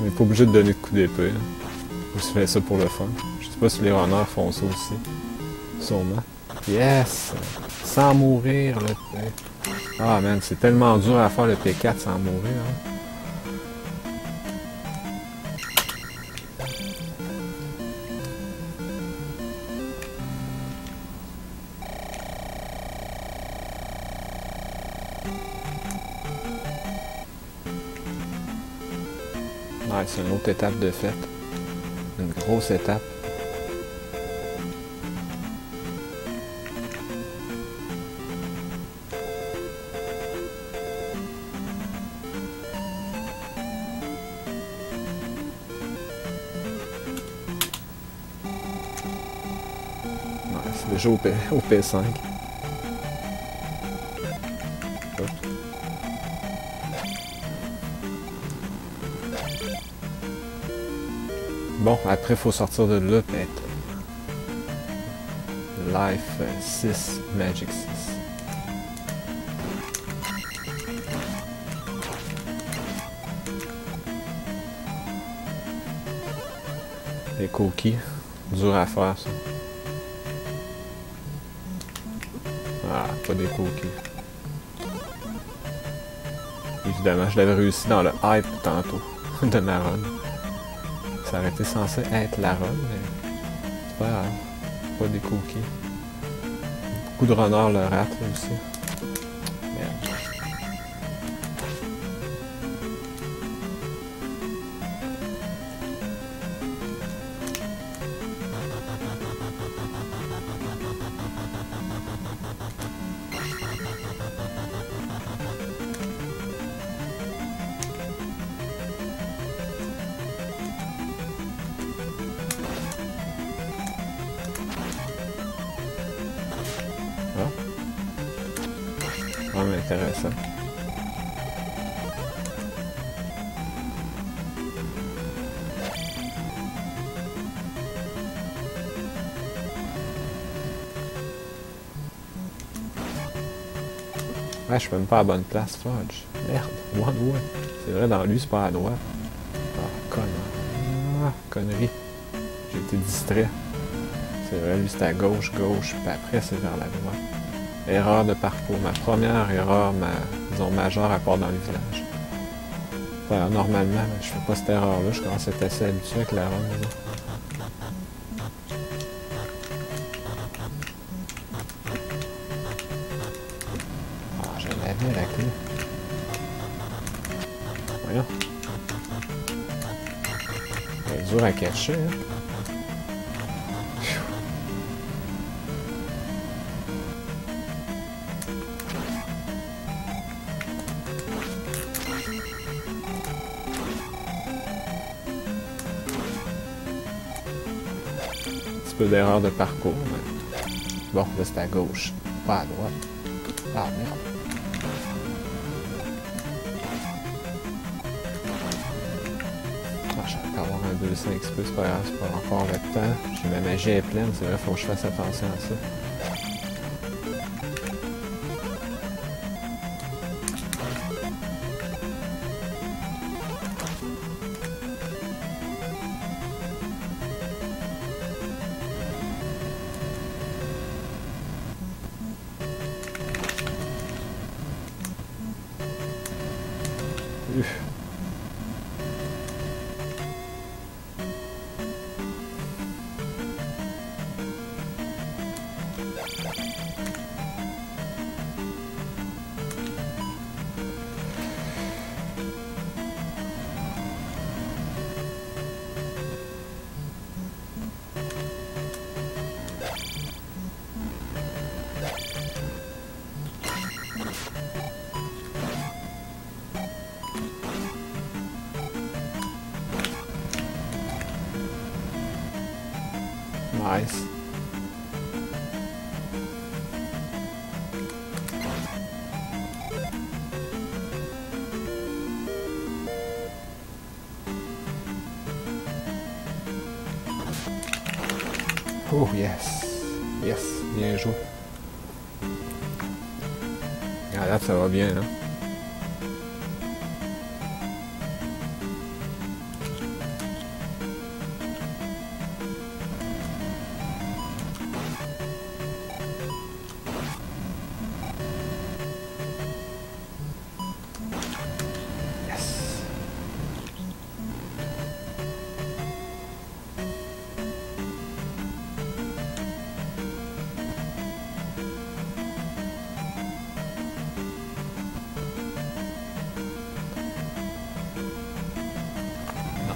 On n'est pas obligé de donner de coups d'épée. On se fait ça pour le fun. Je sais pas si les runners font ça aussi. Sûrement. Yes! Sans mourir, le P. Ah man, c'est tellement dur à faire le P quatre sans mourir. Hein. Ouais, c'est une autre étape de fête. Une grosse étape. Ouais, c'est déjà au, P au P cinq. Hop. Bon, après, il faut sortir de là et être Life six, Magic six. Les cookies, dur à faire ça. Ah, pas des cookies. Évidemment, je l'avais réussi dans le hype tantôt de ma run. Ça aurait été censé être la run, mais c'est pas grave. Pas des cookies. Beaucoup de runners le ratent là aussi. Merde. Vraiment intéressant. Ah, je suis même pas à la bonne place, Fudge. Merde, one way. C'est vrai, dans lui, c'est pas à droite. Ah, connard. Ah, connerie. J'ai été distrait. C'est vrai, lui, c'est à gauche, gauche, puis après, c'est vers la droite. Erreur de parcours. Ma première erreur, ma, disons, majeure à part dans le village. Enfin, normalement, je fais pas cette erreur-là. Je commence à être assez habitué avec la run. Ah, je l'avais la clé. Voyons. C'est dur à cacher, hein. D'erreur de parcours. Mais... Bon, là c'est à gauche, pas à droite. Ah merde. Ah, je vais encore avoir un deux cents X P, c'est pas grave, c'est pas encore le temps. J'ai ma magie est pleine, c'est vrai, faut que je fasse attention à ça. Uf. Nice. Oh yes. Yes, bien joué. Ah, là, ça va bien, hein.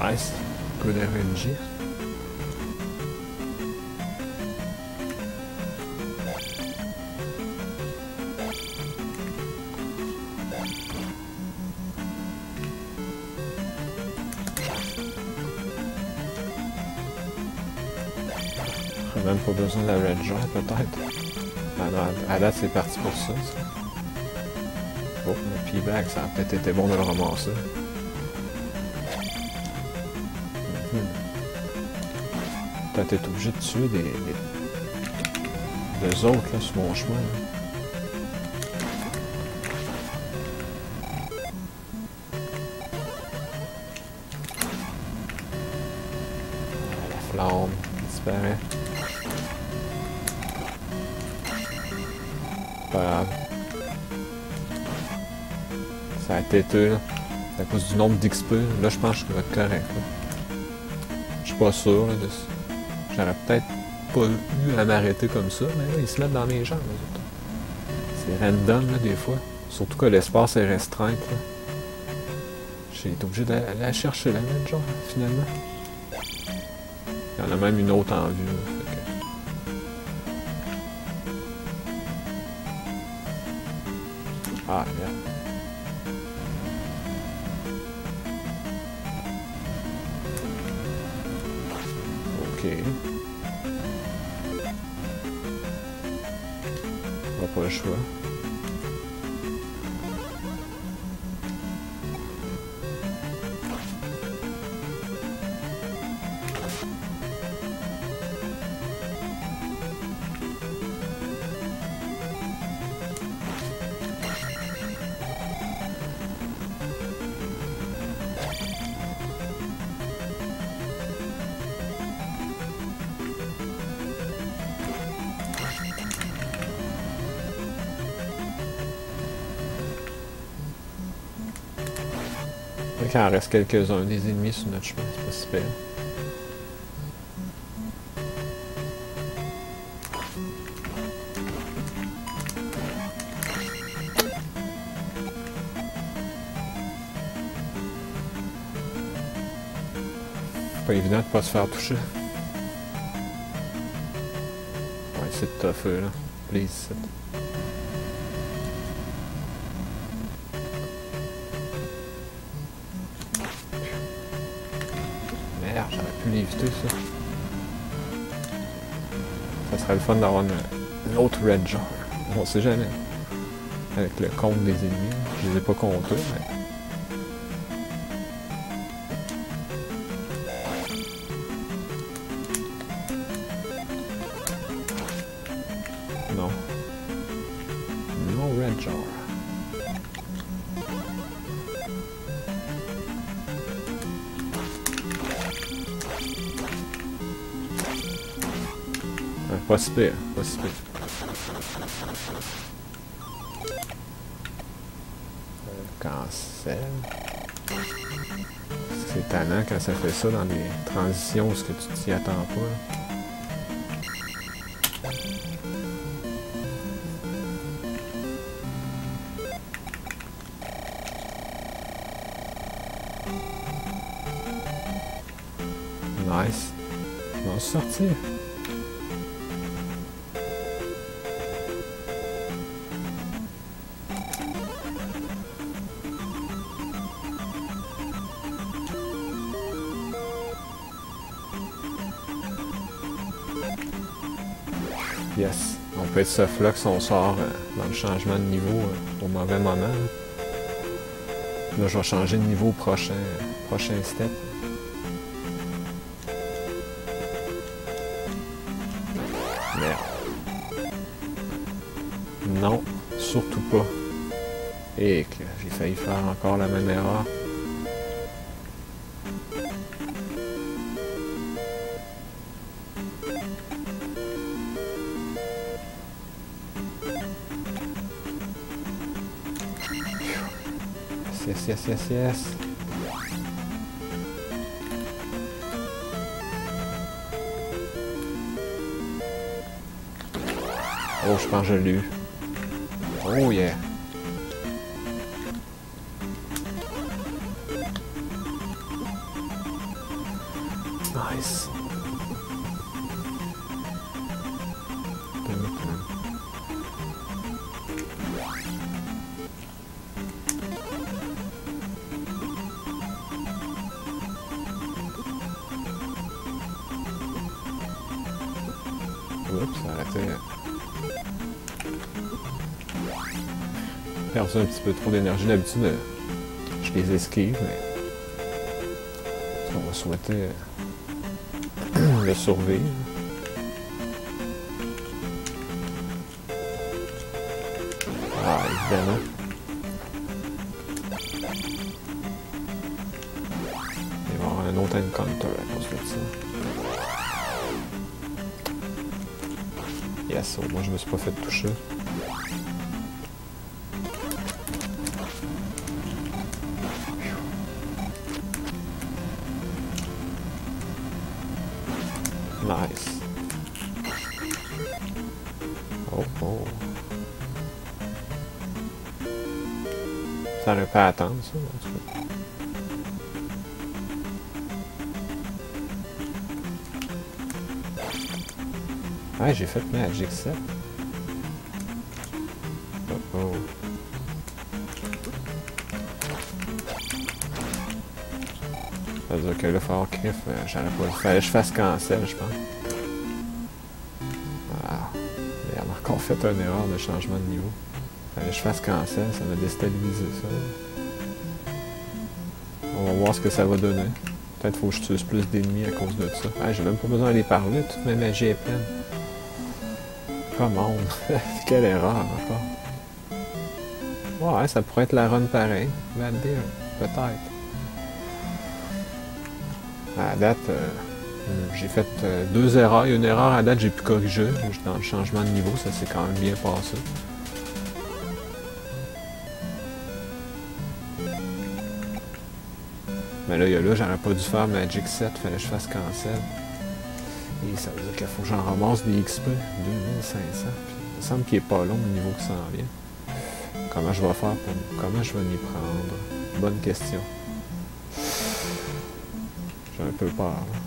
Nice. Good R N G. J'ai même pas besoin de la Red Jar peut-être. Ah non, à date c'est parti pour ça. ça. Oh, le P-Back, ça a peut-être été bon de le ramasser. Peut-être être obligé de tuer des, des, des autres là, sur mon chemin. Là. La flamme disparaît. Pas grave. Ça a été là. À cause du nombre d'X P. Là, je pense que je vais être correct. Là. Je suis pas sûr là, de ça. J'aurais peut-être pas eu à m'arrêter comme ça, mais là, ils se mettent dans mes jambes, les autres. C'est random, là, des fois. Surtout que l'espace est restreint, là. J'ai été obligé d'aller la chercher, la mettre, genre, finalement. Il y en a même une autre en vue, là, fait que... Ah, merde. Ok. On n'a pas le choix. Il en reste quelques-uns des ennemis sur notre chemin, c'est pas si pire. Pas évident de pas se faire toucher. On va essayer de toffer là. Please. Merde, j'aurais pu l'éviter ça. Ça serait le fun d'avoir une, une autre Red Jar. On sait jamais. Avec le compte des ennemis. Je les ai pas comptés, mais. Non. Non Red Jar. Ouais, pas si pire, pas si pire. Euh, cancel. C'est tannant quand ça fait ça dans des transitions où ce que tu t'y attends pas. Là. Nice. On va sortir. Yes. On peut être soft là si on sort euh, dans le changement de niveau euh, au mauvais moment. Là. Là, je vais changer de niveau au prochain, prochain step. Merde. Non, surtout pas. Et que j'ai failli faire encore la même erreur. Yes, yes, yes, yes. Oh, je pense que je l'ai eu. Oh yeah. souhaitais perdu un petit peu trop d'énergie. D'habitude, je les esquive, mais on va souhaiter le survivre. Ah, évidemment. Il va y avoir un autre encounter à cause de ça. Yes, au moins je me suis pas fait toucher. Nice. Oh oh. Ça aurait pas à attendre ça, en tout cas. Ouais, j'ai fait Magic sept. Oh oh. Ça veut dire que là, fort Criff, euh, j'aurais pas. Fallait que je fasse cancel, je pense. Ah. Mais elle a encore fait une erreur de changement de niveau. Fallait que je fasse cancel, ça m'a déstabilisé ça. On va voir ce que ça va donner. Peut-être faut que je tue plus d'ennemis à cause de ça. Ah, j'ai même pas besoin d'aller parler, toute ma magie est pleine. Comment? Quelle erreur encore. Ouais, ça pourrait être la run pareil. Bad deal, peut-être. À la date, euh, j'ai fait euh, deux erreurs. Il y a une erreur à la date, j'ai pu corriger. Dans le changement de niveau, ça s'est quand même bien passé. Mais là, il y a là, j'aurais pas dû faire Magic sept, fallait que je fasse cancel. Et ça veut dire qu'il faut que j'en ramasse des X P, deux mille cinq cents. Puis, il me semble qu'il est pas long au niveau que ça en vient. Comment je vais faire pour... Comment je vais m'y prendre? Bonne question. J'ai un peu peur. Là.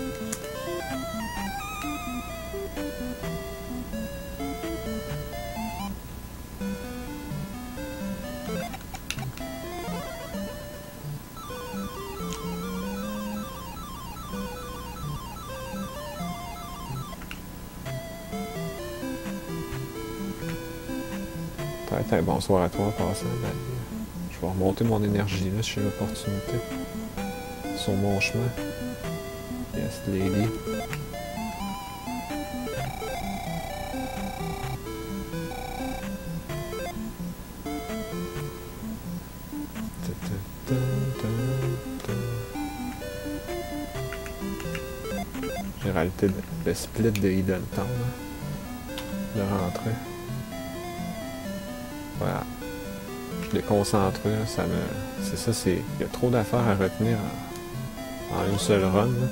Peut-être un bonsoir à toi en passant. Ben, je vais remonter mon énergie là si j'ai l'opportunité. Sur mon chemin. Yes, lady. J'ai rajouté le, le split de Hidden Town de rentrer. Voilà. Je suis déconcentré, ça me. C'est ça, c'est. Il y a trop d'affaires à retenir en, en une seule run. Là.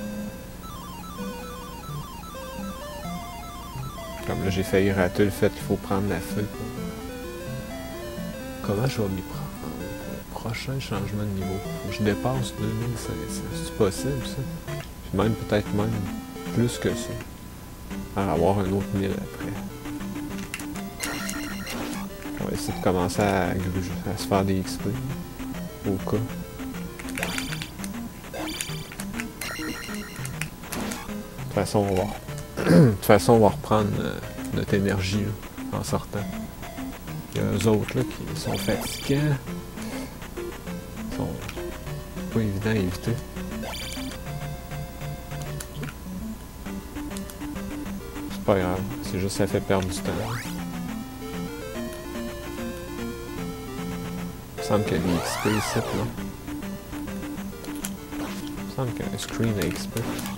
Comme là j'ai failli rater le fait qu'il faut prendre la feuille pour. Comment je vais m'y prendre pour le prochain changement de niveau? Faut que je dépasse deux mille cinq cents. C'est possible ça? Puis même peut-être même plus que ça. À avoir un autre mille après. On va essayer de commencer à, à se faire des X P. Au cas. De toute façon, on va, de toute façon, on va reprendre euh, notre énergie là, en sortant. Il y a eux autres là, qui sont fatigants. Ils sont pas évidents à éviter. C'est pas grave, c'est juste que ça fait perdre du temps. Il me semble qu'il y a des X P ici, là. Il me semble qu'il y a un screen à X P.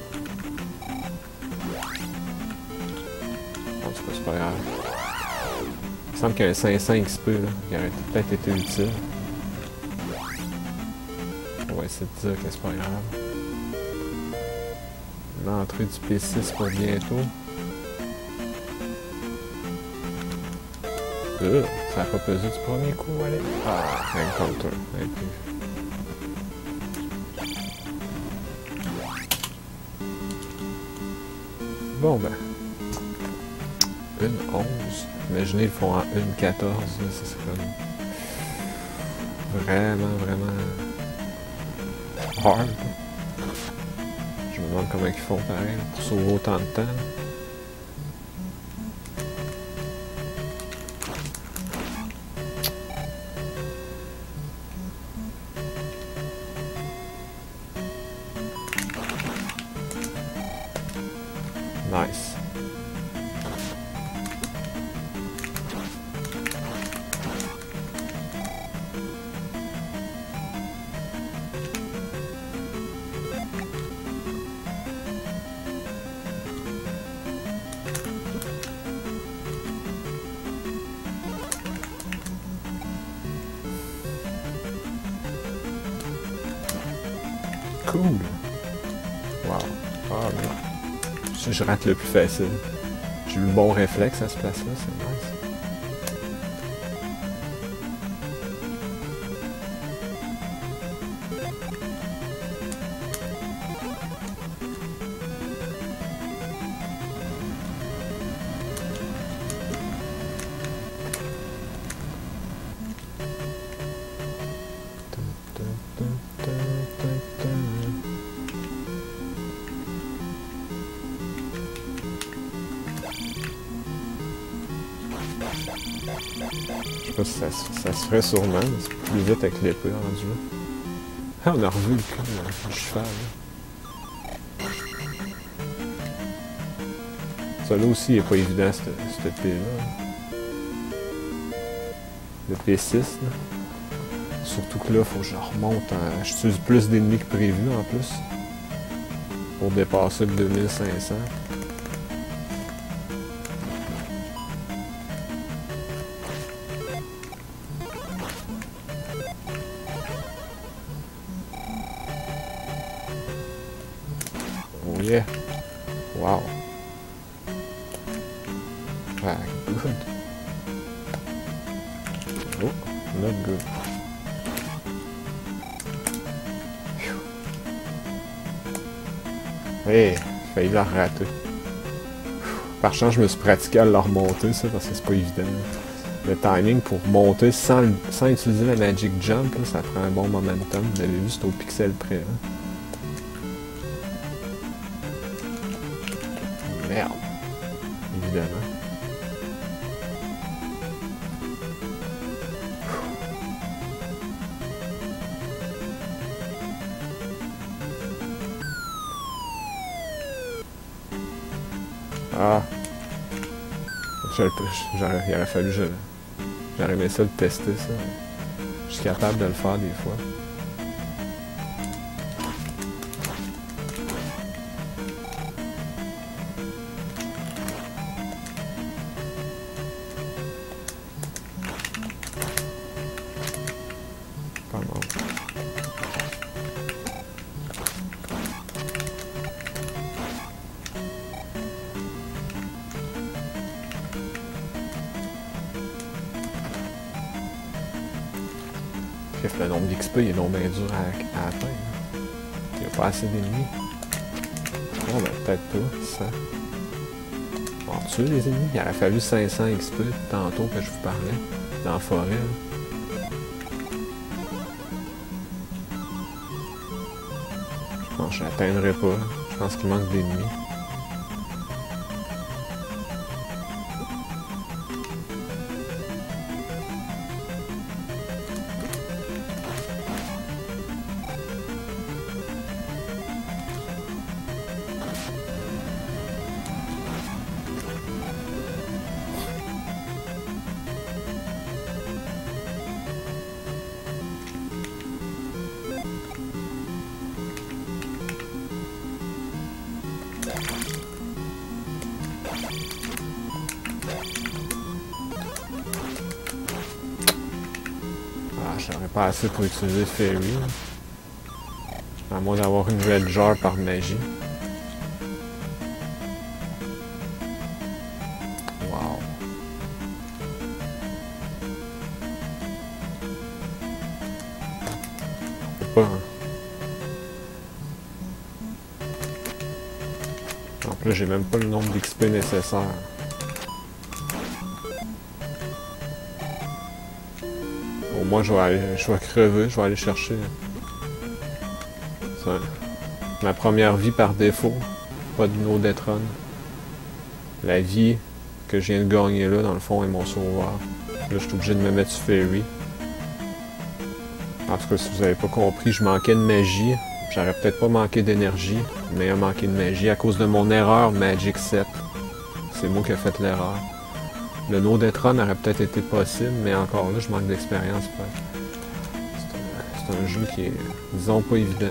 En tout cas, c'est pas grave. Il me semble qu'il y a un cinq cents X P, là, qui aurait peut-être été utile. On va essayer de dire que c'est pas grave. L'entrée du P six pour bientôt. Euh, ça n'a pas pesé du premier coup, allez. Ah, encounter. Bon ben. une onze. Imaginez, ils le font en une quatorze. Ça serait comme... Vraiment, vraiment... hard. Je me demande comment ils font pareil pour sauver autant de temps. Cool! Wow! Ah, mais... Je, je rate le plus facile. J'ai eu le bon réflexe à ce place-là, c'est nice. Je sais pas si ça, ça se ferait sûrement, mais c'est plus vite avec l'épée rendu là. Ah, on a revu le cul euh, du cheval. Là. Ça là aussi, il est pas évident, cette, cette épée-là. Le P six, là. Surtout que là, faut que je remonte en... J'utilise plus d'ennemis que prévu, en plus. Pour dépasser le deux mille cinq cents. Oh yeah! Wow! Ah, good! Oh, not good. Hey, failli la rater. Par chance, je me suis pratiqué à la remonter, ça, parce que c'est pas évident. Le timing pour monter sans, sans utiliser la Magic Jump, là, ça prend un bon momentum. Vous avez vu, c'est au pixel près. Hein. Merde. Évidemment. Ah. Je, j'aurais, il aurait fallu que je... J'aurais aimé ça de tester ça. Je suis capable de le faire des fois. Pas mal. Le nombre d'X P est non bien dur à, à atteindre. Il n'y a pas assez d'ennemis. Bon, ben peut-être pas, ça. On va tuer les ennemis. Il aurait fallu cinq cents X P tantôt que je vous parlais, dans la forêt. Là. Bon, je l'atteindrai pas. Je pense qu'il manque d'ennemis. J'aurais pas assez pour utiliser Fairy. À moins d'avoir une Red Jar par magie. Wow. Je sais pas. Hein. En plus, j'ai même pas le nombre d'X P nécessaire. Moi, je vais aller, je vais crever, je vais aller chercher. Ça, ma première vie par défaut, pas de Nodetron. La vie que je viens de gagner là, dans le fond, est mon sauveur. Là, je suis obligé de me mettre sur Fairy. En tout cas, si vous n'avez pas compris, je manquais de magie. J'aurais peut-être pas manqué d'énergie, mais j'ai manqué de magie à cause de mon erreur Magic sept. C'est moi qui ai fait l'erreur. Le Nodetron aurait peut-être été possible, mais encore là, je manque d'expérience. C'est un, un jeu qui est, disons, pas évident.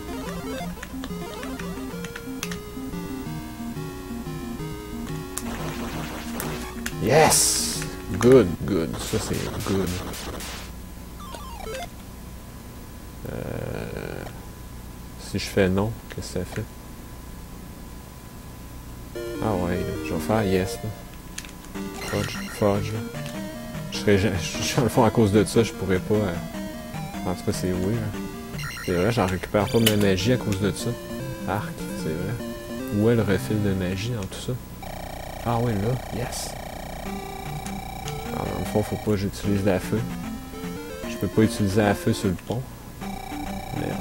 Yes! Good, good. Ça, c'est good. Euh, Si je fais non, qu'est-ce que ça fait? Ah ouais, je vais faire yes. Là. Fudge, fudge. Là. Je serais, je, je, dans le fond, à cause de ça, je pourrais pas... Euh... En tout cas, c'est oui. C'est vrai, j'en récupère pas ma magie à cause de ça. Arc, c'est vrai. Où est le refil de magie dans tout ça? Ah ouais, là, yes. Alors, dans le fond, faut pas que j'utilise la feu. Je peux pas utiliser la feu sur le pont. Merde.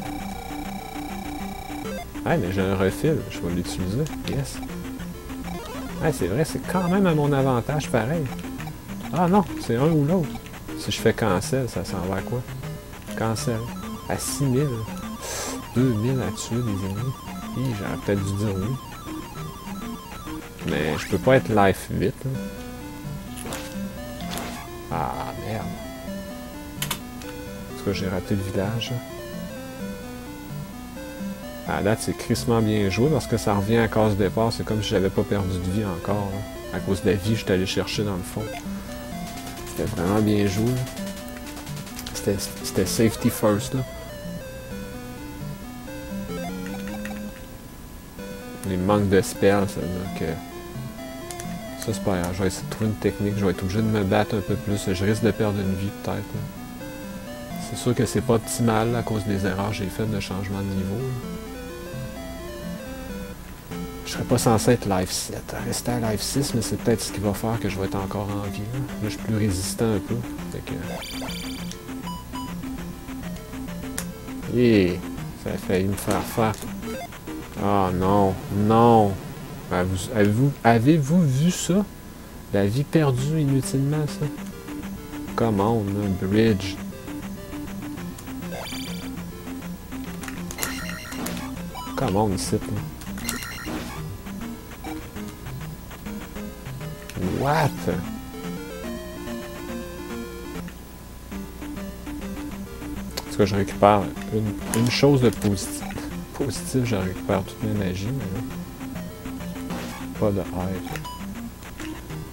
Ah, mais j'ai un refil, je vais l'utiliser. Yes. Ah, c'est vrai, c'est quand même à mon avantage, pareil. Ah non, c'est un ou l'autre. Si je fais cancel, ça s'en va à quoi? Cancel. À six mille. deux mille à tuer des ennemis. Hi, j'aurais peut-être dû dire oui. Mais je peux pas être life vite. Là. Ah, merde. En tout cas, j'ai raté le village. À date, c'est crissement bien joué parce que ça revient à case départ. C'est comme si j'avais pas perdu de vie encore. Là. À cause de la vie, j'étais allé chercher dans le fond. C'était vraiment bien joué. C'était safety first. Là. Les manques de spells, ça veut dire que... Ça, c'est pas grave. Je vais essayer de trouver une technique. Je vais être obligé de me battre un peu plus. Je risque de perdre une vie, peut-être. C'est sûr que c'est pas optimal là, à cause des erreurs que j'ai faites de changement de niveau. Là. Je serais pas censé être life sept. Rester à life six, mais c'est peut-être ce qui va faire que je vais être encore en vie. Là, là je suis plus résistant un peu. Fait que... Yeah! Ça a failli me faire faire. Ah oh, non, non! Avez-vous avez-vous vu ça? La vie perdue inutilement, ça? Come on, là, bridge. Come on, ici, là. What? En tout cas, je récupère une, une chose de positif. Positif, je récupère toute ma magie, mais là, pas de hype.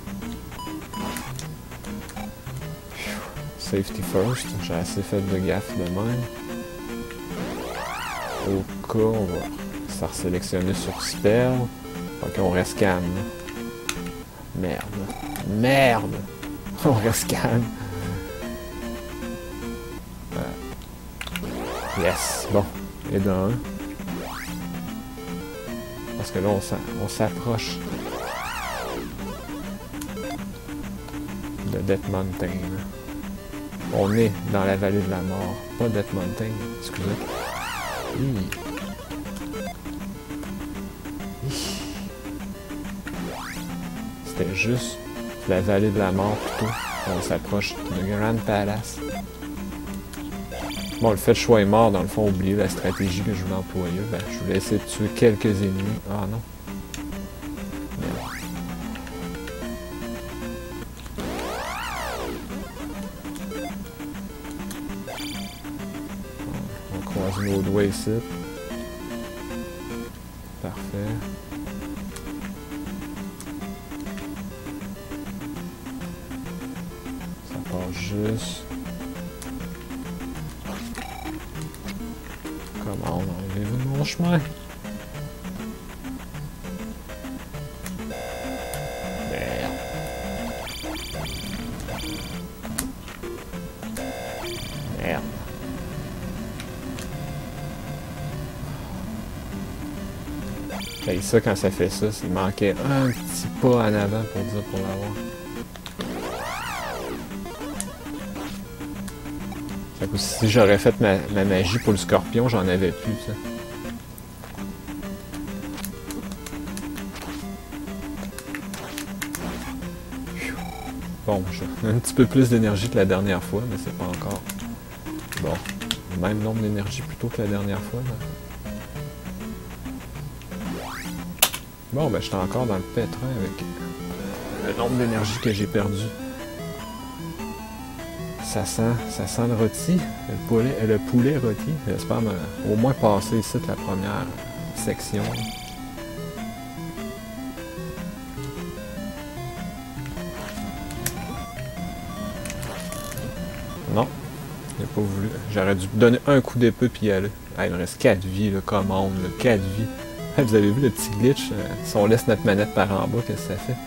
Safety first, j'ai assez fait de gaffe de même. Au cas, on va se resélectionner sur spell. Ok, on reste calme. Merde. Merde! On reste calme. Euh. Yes, bon. Et d'un. Parce que là, on s'approche de Death Mountain. On est dans la vallée de la mort. Pas Death Mountain, excusez. Hi. Hi. C'était juste la vallée de la mort plutôt. On s'approche de Grand Palace. Bon, le fait de choix est mort, dans le fond, oublier la stratégie que je voulais employer. Ben, je voulais essayer de tuer quelques ennemis. Ah non. Merde. On croise nos doigts ici. Parfait. Ça part juste. Comment enlevez-vous de mon chemin? Merde. Merde. Et ça, quand ça fait ça, il manquait un petit pas en avant pour dire pour l'avoir. Si j'aurais fait ma, ma magie pour le scorpion, j'en avais plus, ça. Bon, j'ai un petit peu plus d'énergie que la dernière fois, mais c'est pas encore... Bon, le même nombre d'énergie plutôt que la dernière fois, là. Bon, ben, j'étais encore dans le pétrin avec le nombre d'énergie que j'ai perdu. Ça sent, ça sent le rôti, le poulet, le poulet rôti. J'espère au moins passer ici de la première section. Non, il n'a pas voulu. J'aurais dû donner un coup d'épée puis y aller. Ah, il me reste quatre vies, le commande, là, quatre vies. Vous avez vu le petit glitch? Euh, si on laisse notre manette par en bas, qu'est-ce que ça fait?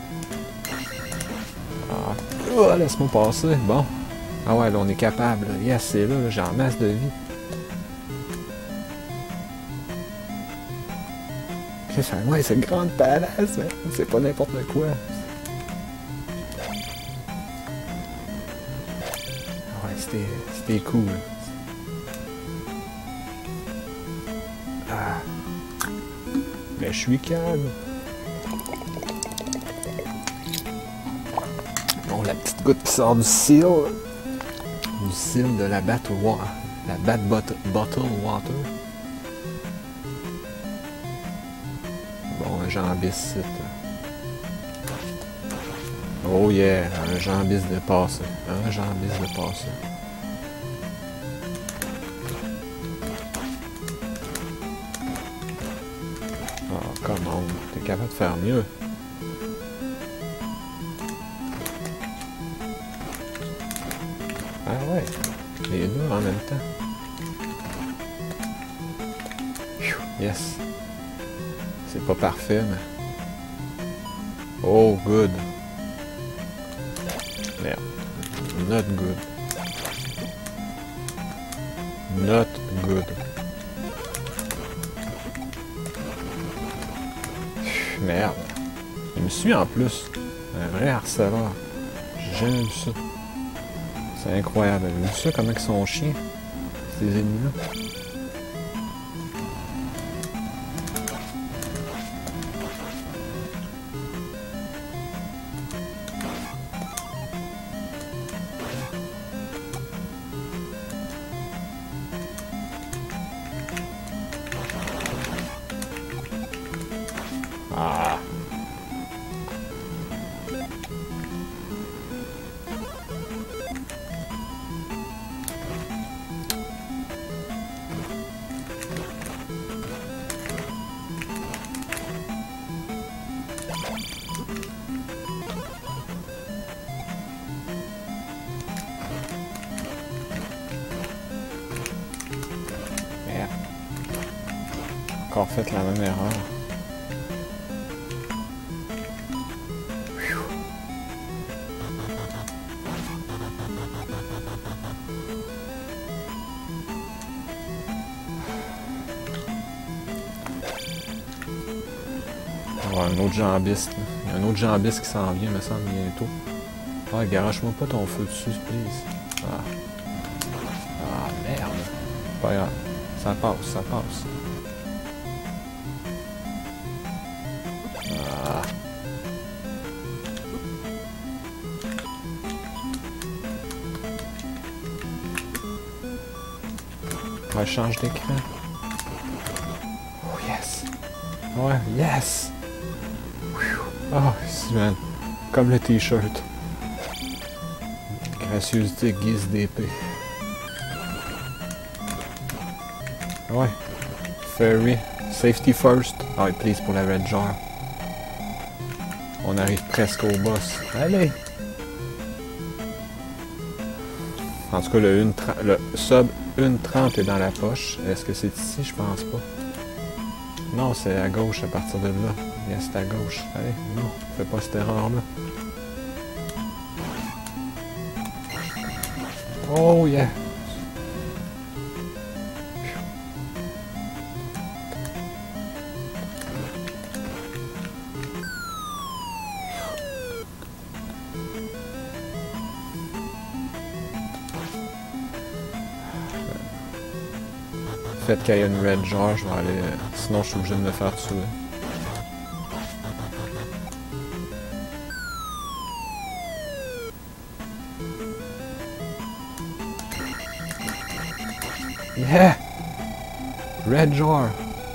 Ah, oh, laisse-moi passer. Bon. Ah ouais, là, on est capable. Yes, c'est là, là j'ai en masse de vie. Qu'est-ce que ça? Ouais, c'est une grande palace, mais c'est pas n'importe quoi. Ouais, c'était c'était cool. Ah. Mais je suis calme. Bon, la petite goutte qui sort du seal. Du seal de la Battle Water. La Bat Bottle Water. Bon, un jambis. Oh yeah, un jambis de passé. Un jambis de passé. Oh, comment? T'es capable de faire mieux. Ah ouais, les deux en même temps. Yes. C'est pas parfait, mais... Oh, good. Merde. Not good. Not good. Merde. Il me suit en plus. Un vrai harceleur. J'ai jamais vu ça. C'est incroyable. Vous avez vu ça, comment ils sont chiens, ces ennemis-là? Ah. Merde. Encore fait la même erreur. Un autre jambiste. Il y a un autre jambiste qui s'en vient, me semble, bientôt. Ah, garage-moi pas ton feu dessus, please. Ah. Ah, merde. Pas grave. Ça passe, ça passe. Ah. On va changer d'écran. Oh, yes. Ouais, yes. Ah, oh, man. Comme le t-shirt. Gracieuseté guise d'épée. Ouais. Fairy. Safety first. Ah, oh, please pour la red jar. On arrive presque au boss. Allez! En tout cas, le, une le sub une trente est dans la poche. Est-ce que c'est ici? Je pense pas. Non, c'est à gauche à partir de là. Yes, c'est à gauche. Allez, non, fais pas cette erreur-là. Oh yeah! Faites qu'il y a une red jar, je vais aller... Sinon, je suis obligé de me faire tuer. Yeah! Red jar!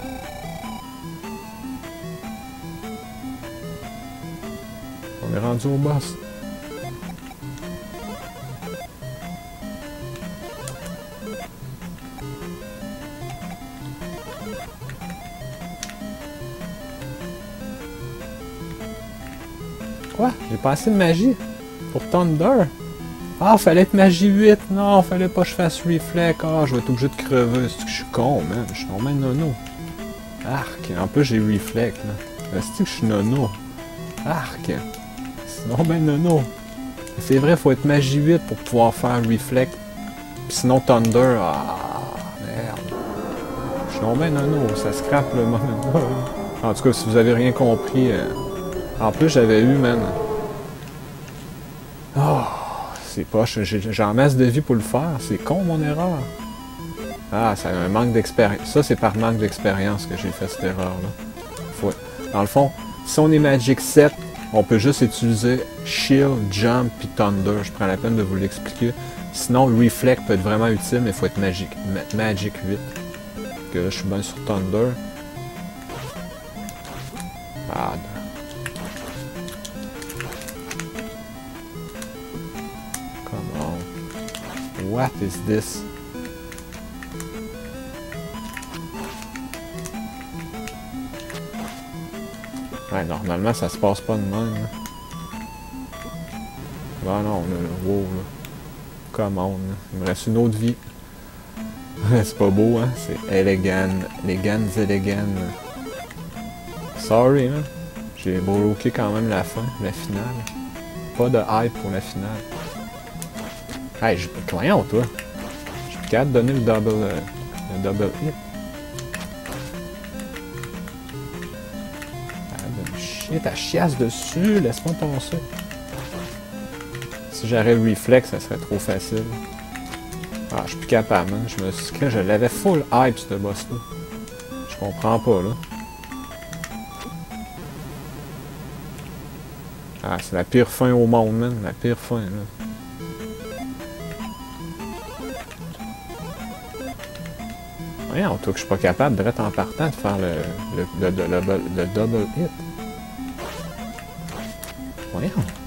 On est rendu au boss. Quoi? J'ai pas assez de magie pour Thunder? Ah, fallait être magie huit. Non, fallait pas que je fasse reflect. Ah, je vais être obligé de crever. C'est que je suis con, man. Je suis normal nono. Arc. En plus, j'ai reflect, là. C'est que je suis nono. Arc. C'est normal nono. C'est vrai, faut être magie huit pour pouvoir faire reflect. Pis sinon, Thunder. Ah, merde. Je suis normal nono. Ça scrape le moment. En tout cas, si vous avez rien compris. Euh... En plus, j'avais eu, man. Oh. C'est poche, j'ai en masse de vie pour le faire. C'est con mon erreur. Ah, c'est un manque d'expérience. Ça, c'est par manque d'expérience que j'ai fait cette erreur-là. Faut... Dans le fond, si on est Magic sept, on peut juste utiliser Shield, Jump puis Thunder. Je prends la peine de vous l'expliquer. Sinon, Reflect peut être vraiment utile, mais il faut être Magic, Magic huit. Que là, je suis bien sur Thunder. Ah, what is this? Ouais, normalement, ça se passe pas de même. Ah non, là, wow, là. Come on, là. Il me reste une autre vie. C'est pas beau, hein? C'est élégant. Elegans, élégant. Sorry, hein? J'ai bloqué quand même la fin, la finale. Pas de hype pour la finale. Hey, je... voyons, toi. Je suis capable de donner le double, euh, le double hit. Ah, de chier ta chiasse dessus, laisse-moi passer. Si j'aurais le reflex, ça serait trop facile. Ah, je suis plus capable, hein. Je me suis cru, je l'avais full hype, ce boss-là. Je comprends pas, là. Ah, c'est la pire fin au monde, man. La pire fin, là. Voyons, toi que je suis pas capable, direct en partant, de faire le, le, le, le, le, le double hit. Voyons.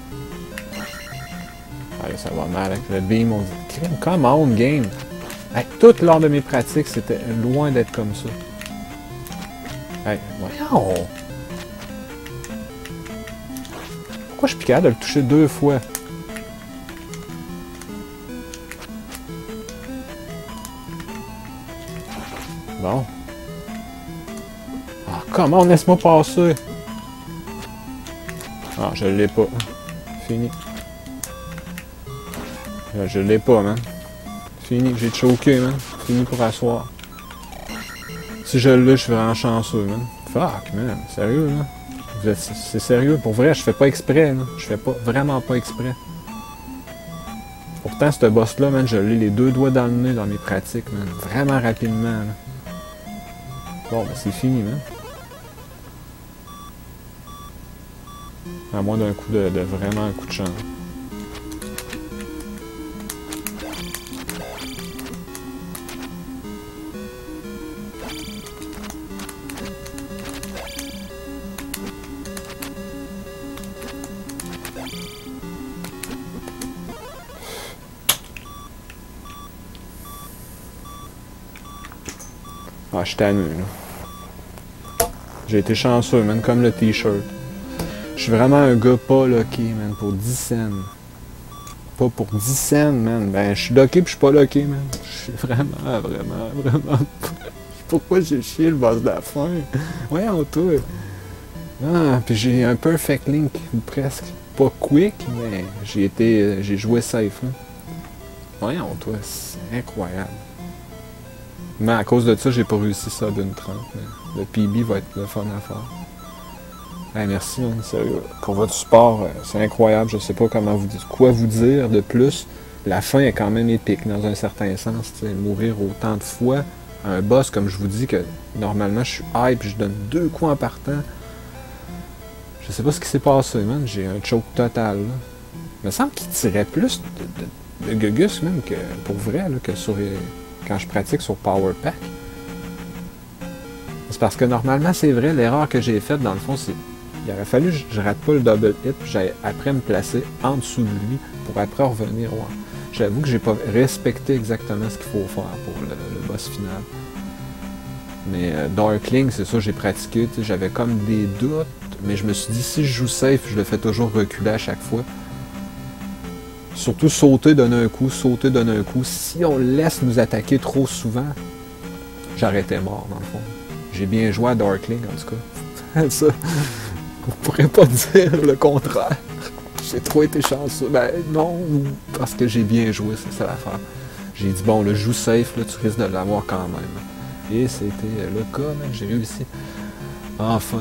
Ah là, ça va mal avec le beam. On dit, come on, game. Hey, tout lors de mes pratiques, c'était loin d'être comme ça. Hey, voyons. Pourquoi je suis capable de le toucher deux fois? Bon. Ah, comment laisse-moi passer? Ah, je l'ai pas. Fini. Là, je l'ai pas, man. Fini, j'ai choqué, man. Fini pour asseoir. Si je l'ai, je suis vraiment chanceux, man. Fuck, man. Sérieux, là? C'est sérieux. Pour vrai, je fais pas exprès, là. Je fais pas, vraiment pas exprès. Pourtant, ce boss-là, man, je l'ai les deux doigts dans le nez dans mes pratiques, man. Vraiment rapidement, là. Bon, ben c'est fini, man. À moins d'un coup de, de vraiment un coup de chance. Ah, je suis tanné, là. J'ai été chanceux, man, comme le t-shirt. Je suis vraiment un gars pas locké, man, pour dix cents. Pas pour dix cents, man. Ben, je suis locké pis je suis pas locké, man. Je suis vraiment, vraiment, vraiment... Pourquoi j'ai chié le boss de la fin? Voyons, toi. Ah, pis j'ai un perfect link, presque. Pas quick, mais j'ai été... J'ai joué safe, là. Voyons, toi, c'est incroyable. Mais à cause de ça, j'ai pas réussi ça d'une trente. Le P B va être le fun à faire. Hey, merci, man, sérieux. Pour votre support, c'est incroyable. Je sais pas comment vous dire, quoi vous dire de plus. La fin est quand même épique, dans un certain sens. T'sais, mourir autant de fois à un boss, comme je vous dis, que normalement je suis hype, je donne deux coups en partant. Je sais pas ce qui s'est passé, man. J'ai un choke total, là. Il me semble qu'il tirait plus de, de, de Gugus, même, que pour vrai, là, que sur... quand je pratique sur Power Pack. C'est parce que normalement, c'est vrai, l'erreur que j'ai faite, dans le fond, c'est il aurait fallu que je rate pas le double hit, puis j'allais après me placer en dessous de lui, pour après revenir. Ouais. J'avoue que j'ai pas respecté exactement ce qu'il faut faire pour le, le boss final. Mais euh, Darkling, c'est ça, j'ai pratiqué, j'avais comme des doutes, mais je me suis dit, si je joue safe, je le fais toujours reculer à chaque fois. Surtout sauter, donner un coup, sauter, donner un coup. Si on laisse nous attaquer trop souvent, j'arrêtais mort, dans le fond. J'ai bien joué à Darkling, en tout cas. Ça, on pourrait pas dire le contraire. J'ai trop été chanceux. Ben non, parce que j'ai bien joué, c'est ça l'affaire. J'ai dit, bon, le joue safe, là, tu risques de l'avoir quand même. Et c'était le cas, man. J'ai réussi. Enfin.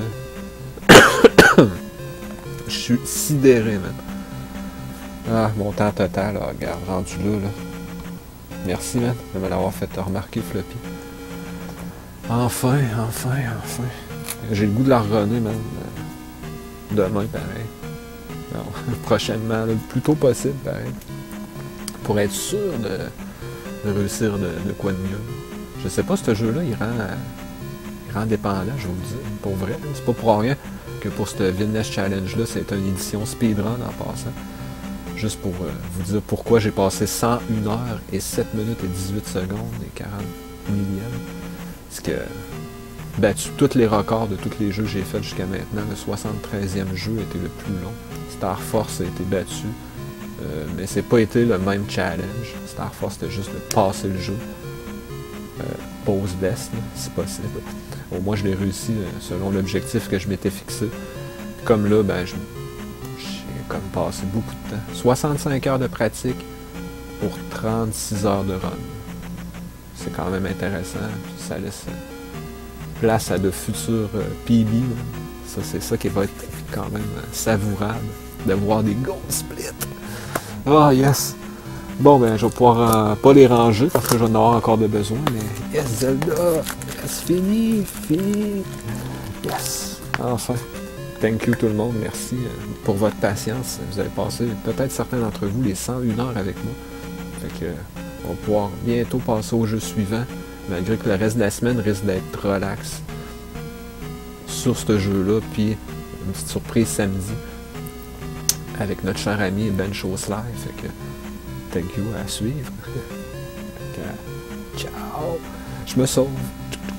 Je suis sidéré, man. Ah, mon temps total, là, regarde, rendu là, là. Merci, man, de me l'avoir fait remarquer, Floppy. Enfin, enfin, enfin. J'ai le goût de la runner, man. Demain, pareil. Non, prochainement, le plus tôt possible, pareil. Pour être sûr de, de réussir de, de quoi de mieux. Je sais pas, ce jeu-là, il rend, il rend dépendant, je vais vous dire. Pour vrai, c'est pas pour rien que pour ce Vilness Challenge-là, c'est une édition speedrun en passant. Juste pour euh, vous dire pourquoi j'ai passé cent une heures et sept minutes et dix-huit secondes et quarante millièmes. Parce que battu tous les records de tous les jeux que j'ai fait jusqu'à maintenant. Le soixante-treizième jeu était le plus long. Star Force a été battu. Euh, mais c'est pas été le même challenge. Star Force c'était juste de passer le jeu. Euh, pause best, si possible. Au moins je l'ai réussi euh, selon l'objectif que je m'étais fixé. Comme là, ben je comme passé beaucoup de temps. soixante-cinq heures de pratique pour trente-six heures de run. C'est quand même intéressant. Ça laisse place à de futurs euh, P B. Ça, c'est ça qui va être quand même euh, savourable de voir des gold splits. Ah, oh, yes! Bon, ben, je vais pouvoir euh, pas les ranger parce que j'en ai encore de besoin, mais yes, Zelda! Yes, fini! Fini! Yes! Enfin! Thank you tout le monde, merci pour votre patience. Vous avez passé, peut-être certains d'entre vous, les cent une heures avec moi. Fait que, on va pouvoir bientôt passer au jeu suivant, malgré que le reste de la semaine risque d'être relax sur ce jeu-là, puis une petite surprise samedi avec notre cher ami Ben Shows Live. Fait que, thank you à suivre. Fait que, ciao! Je me sauve.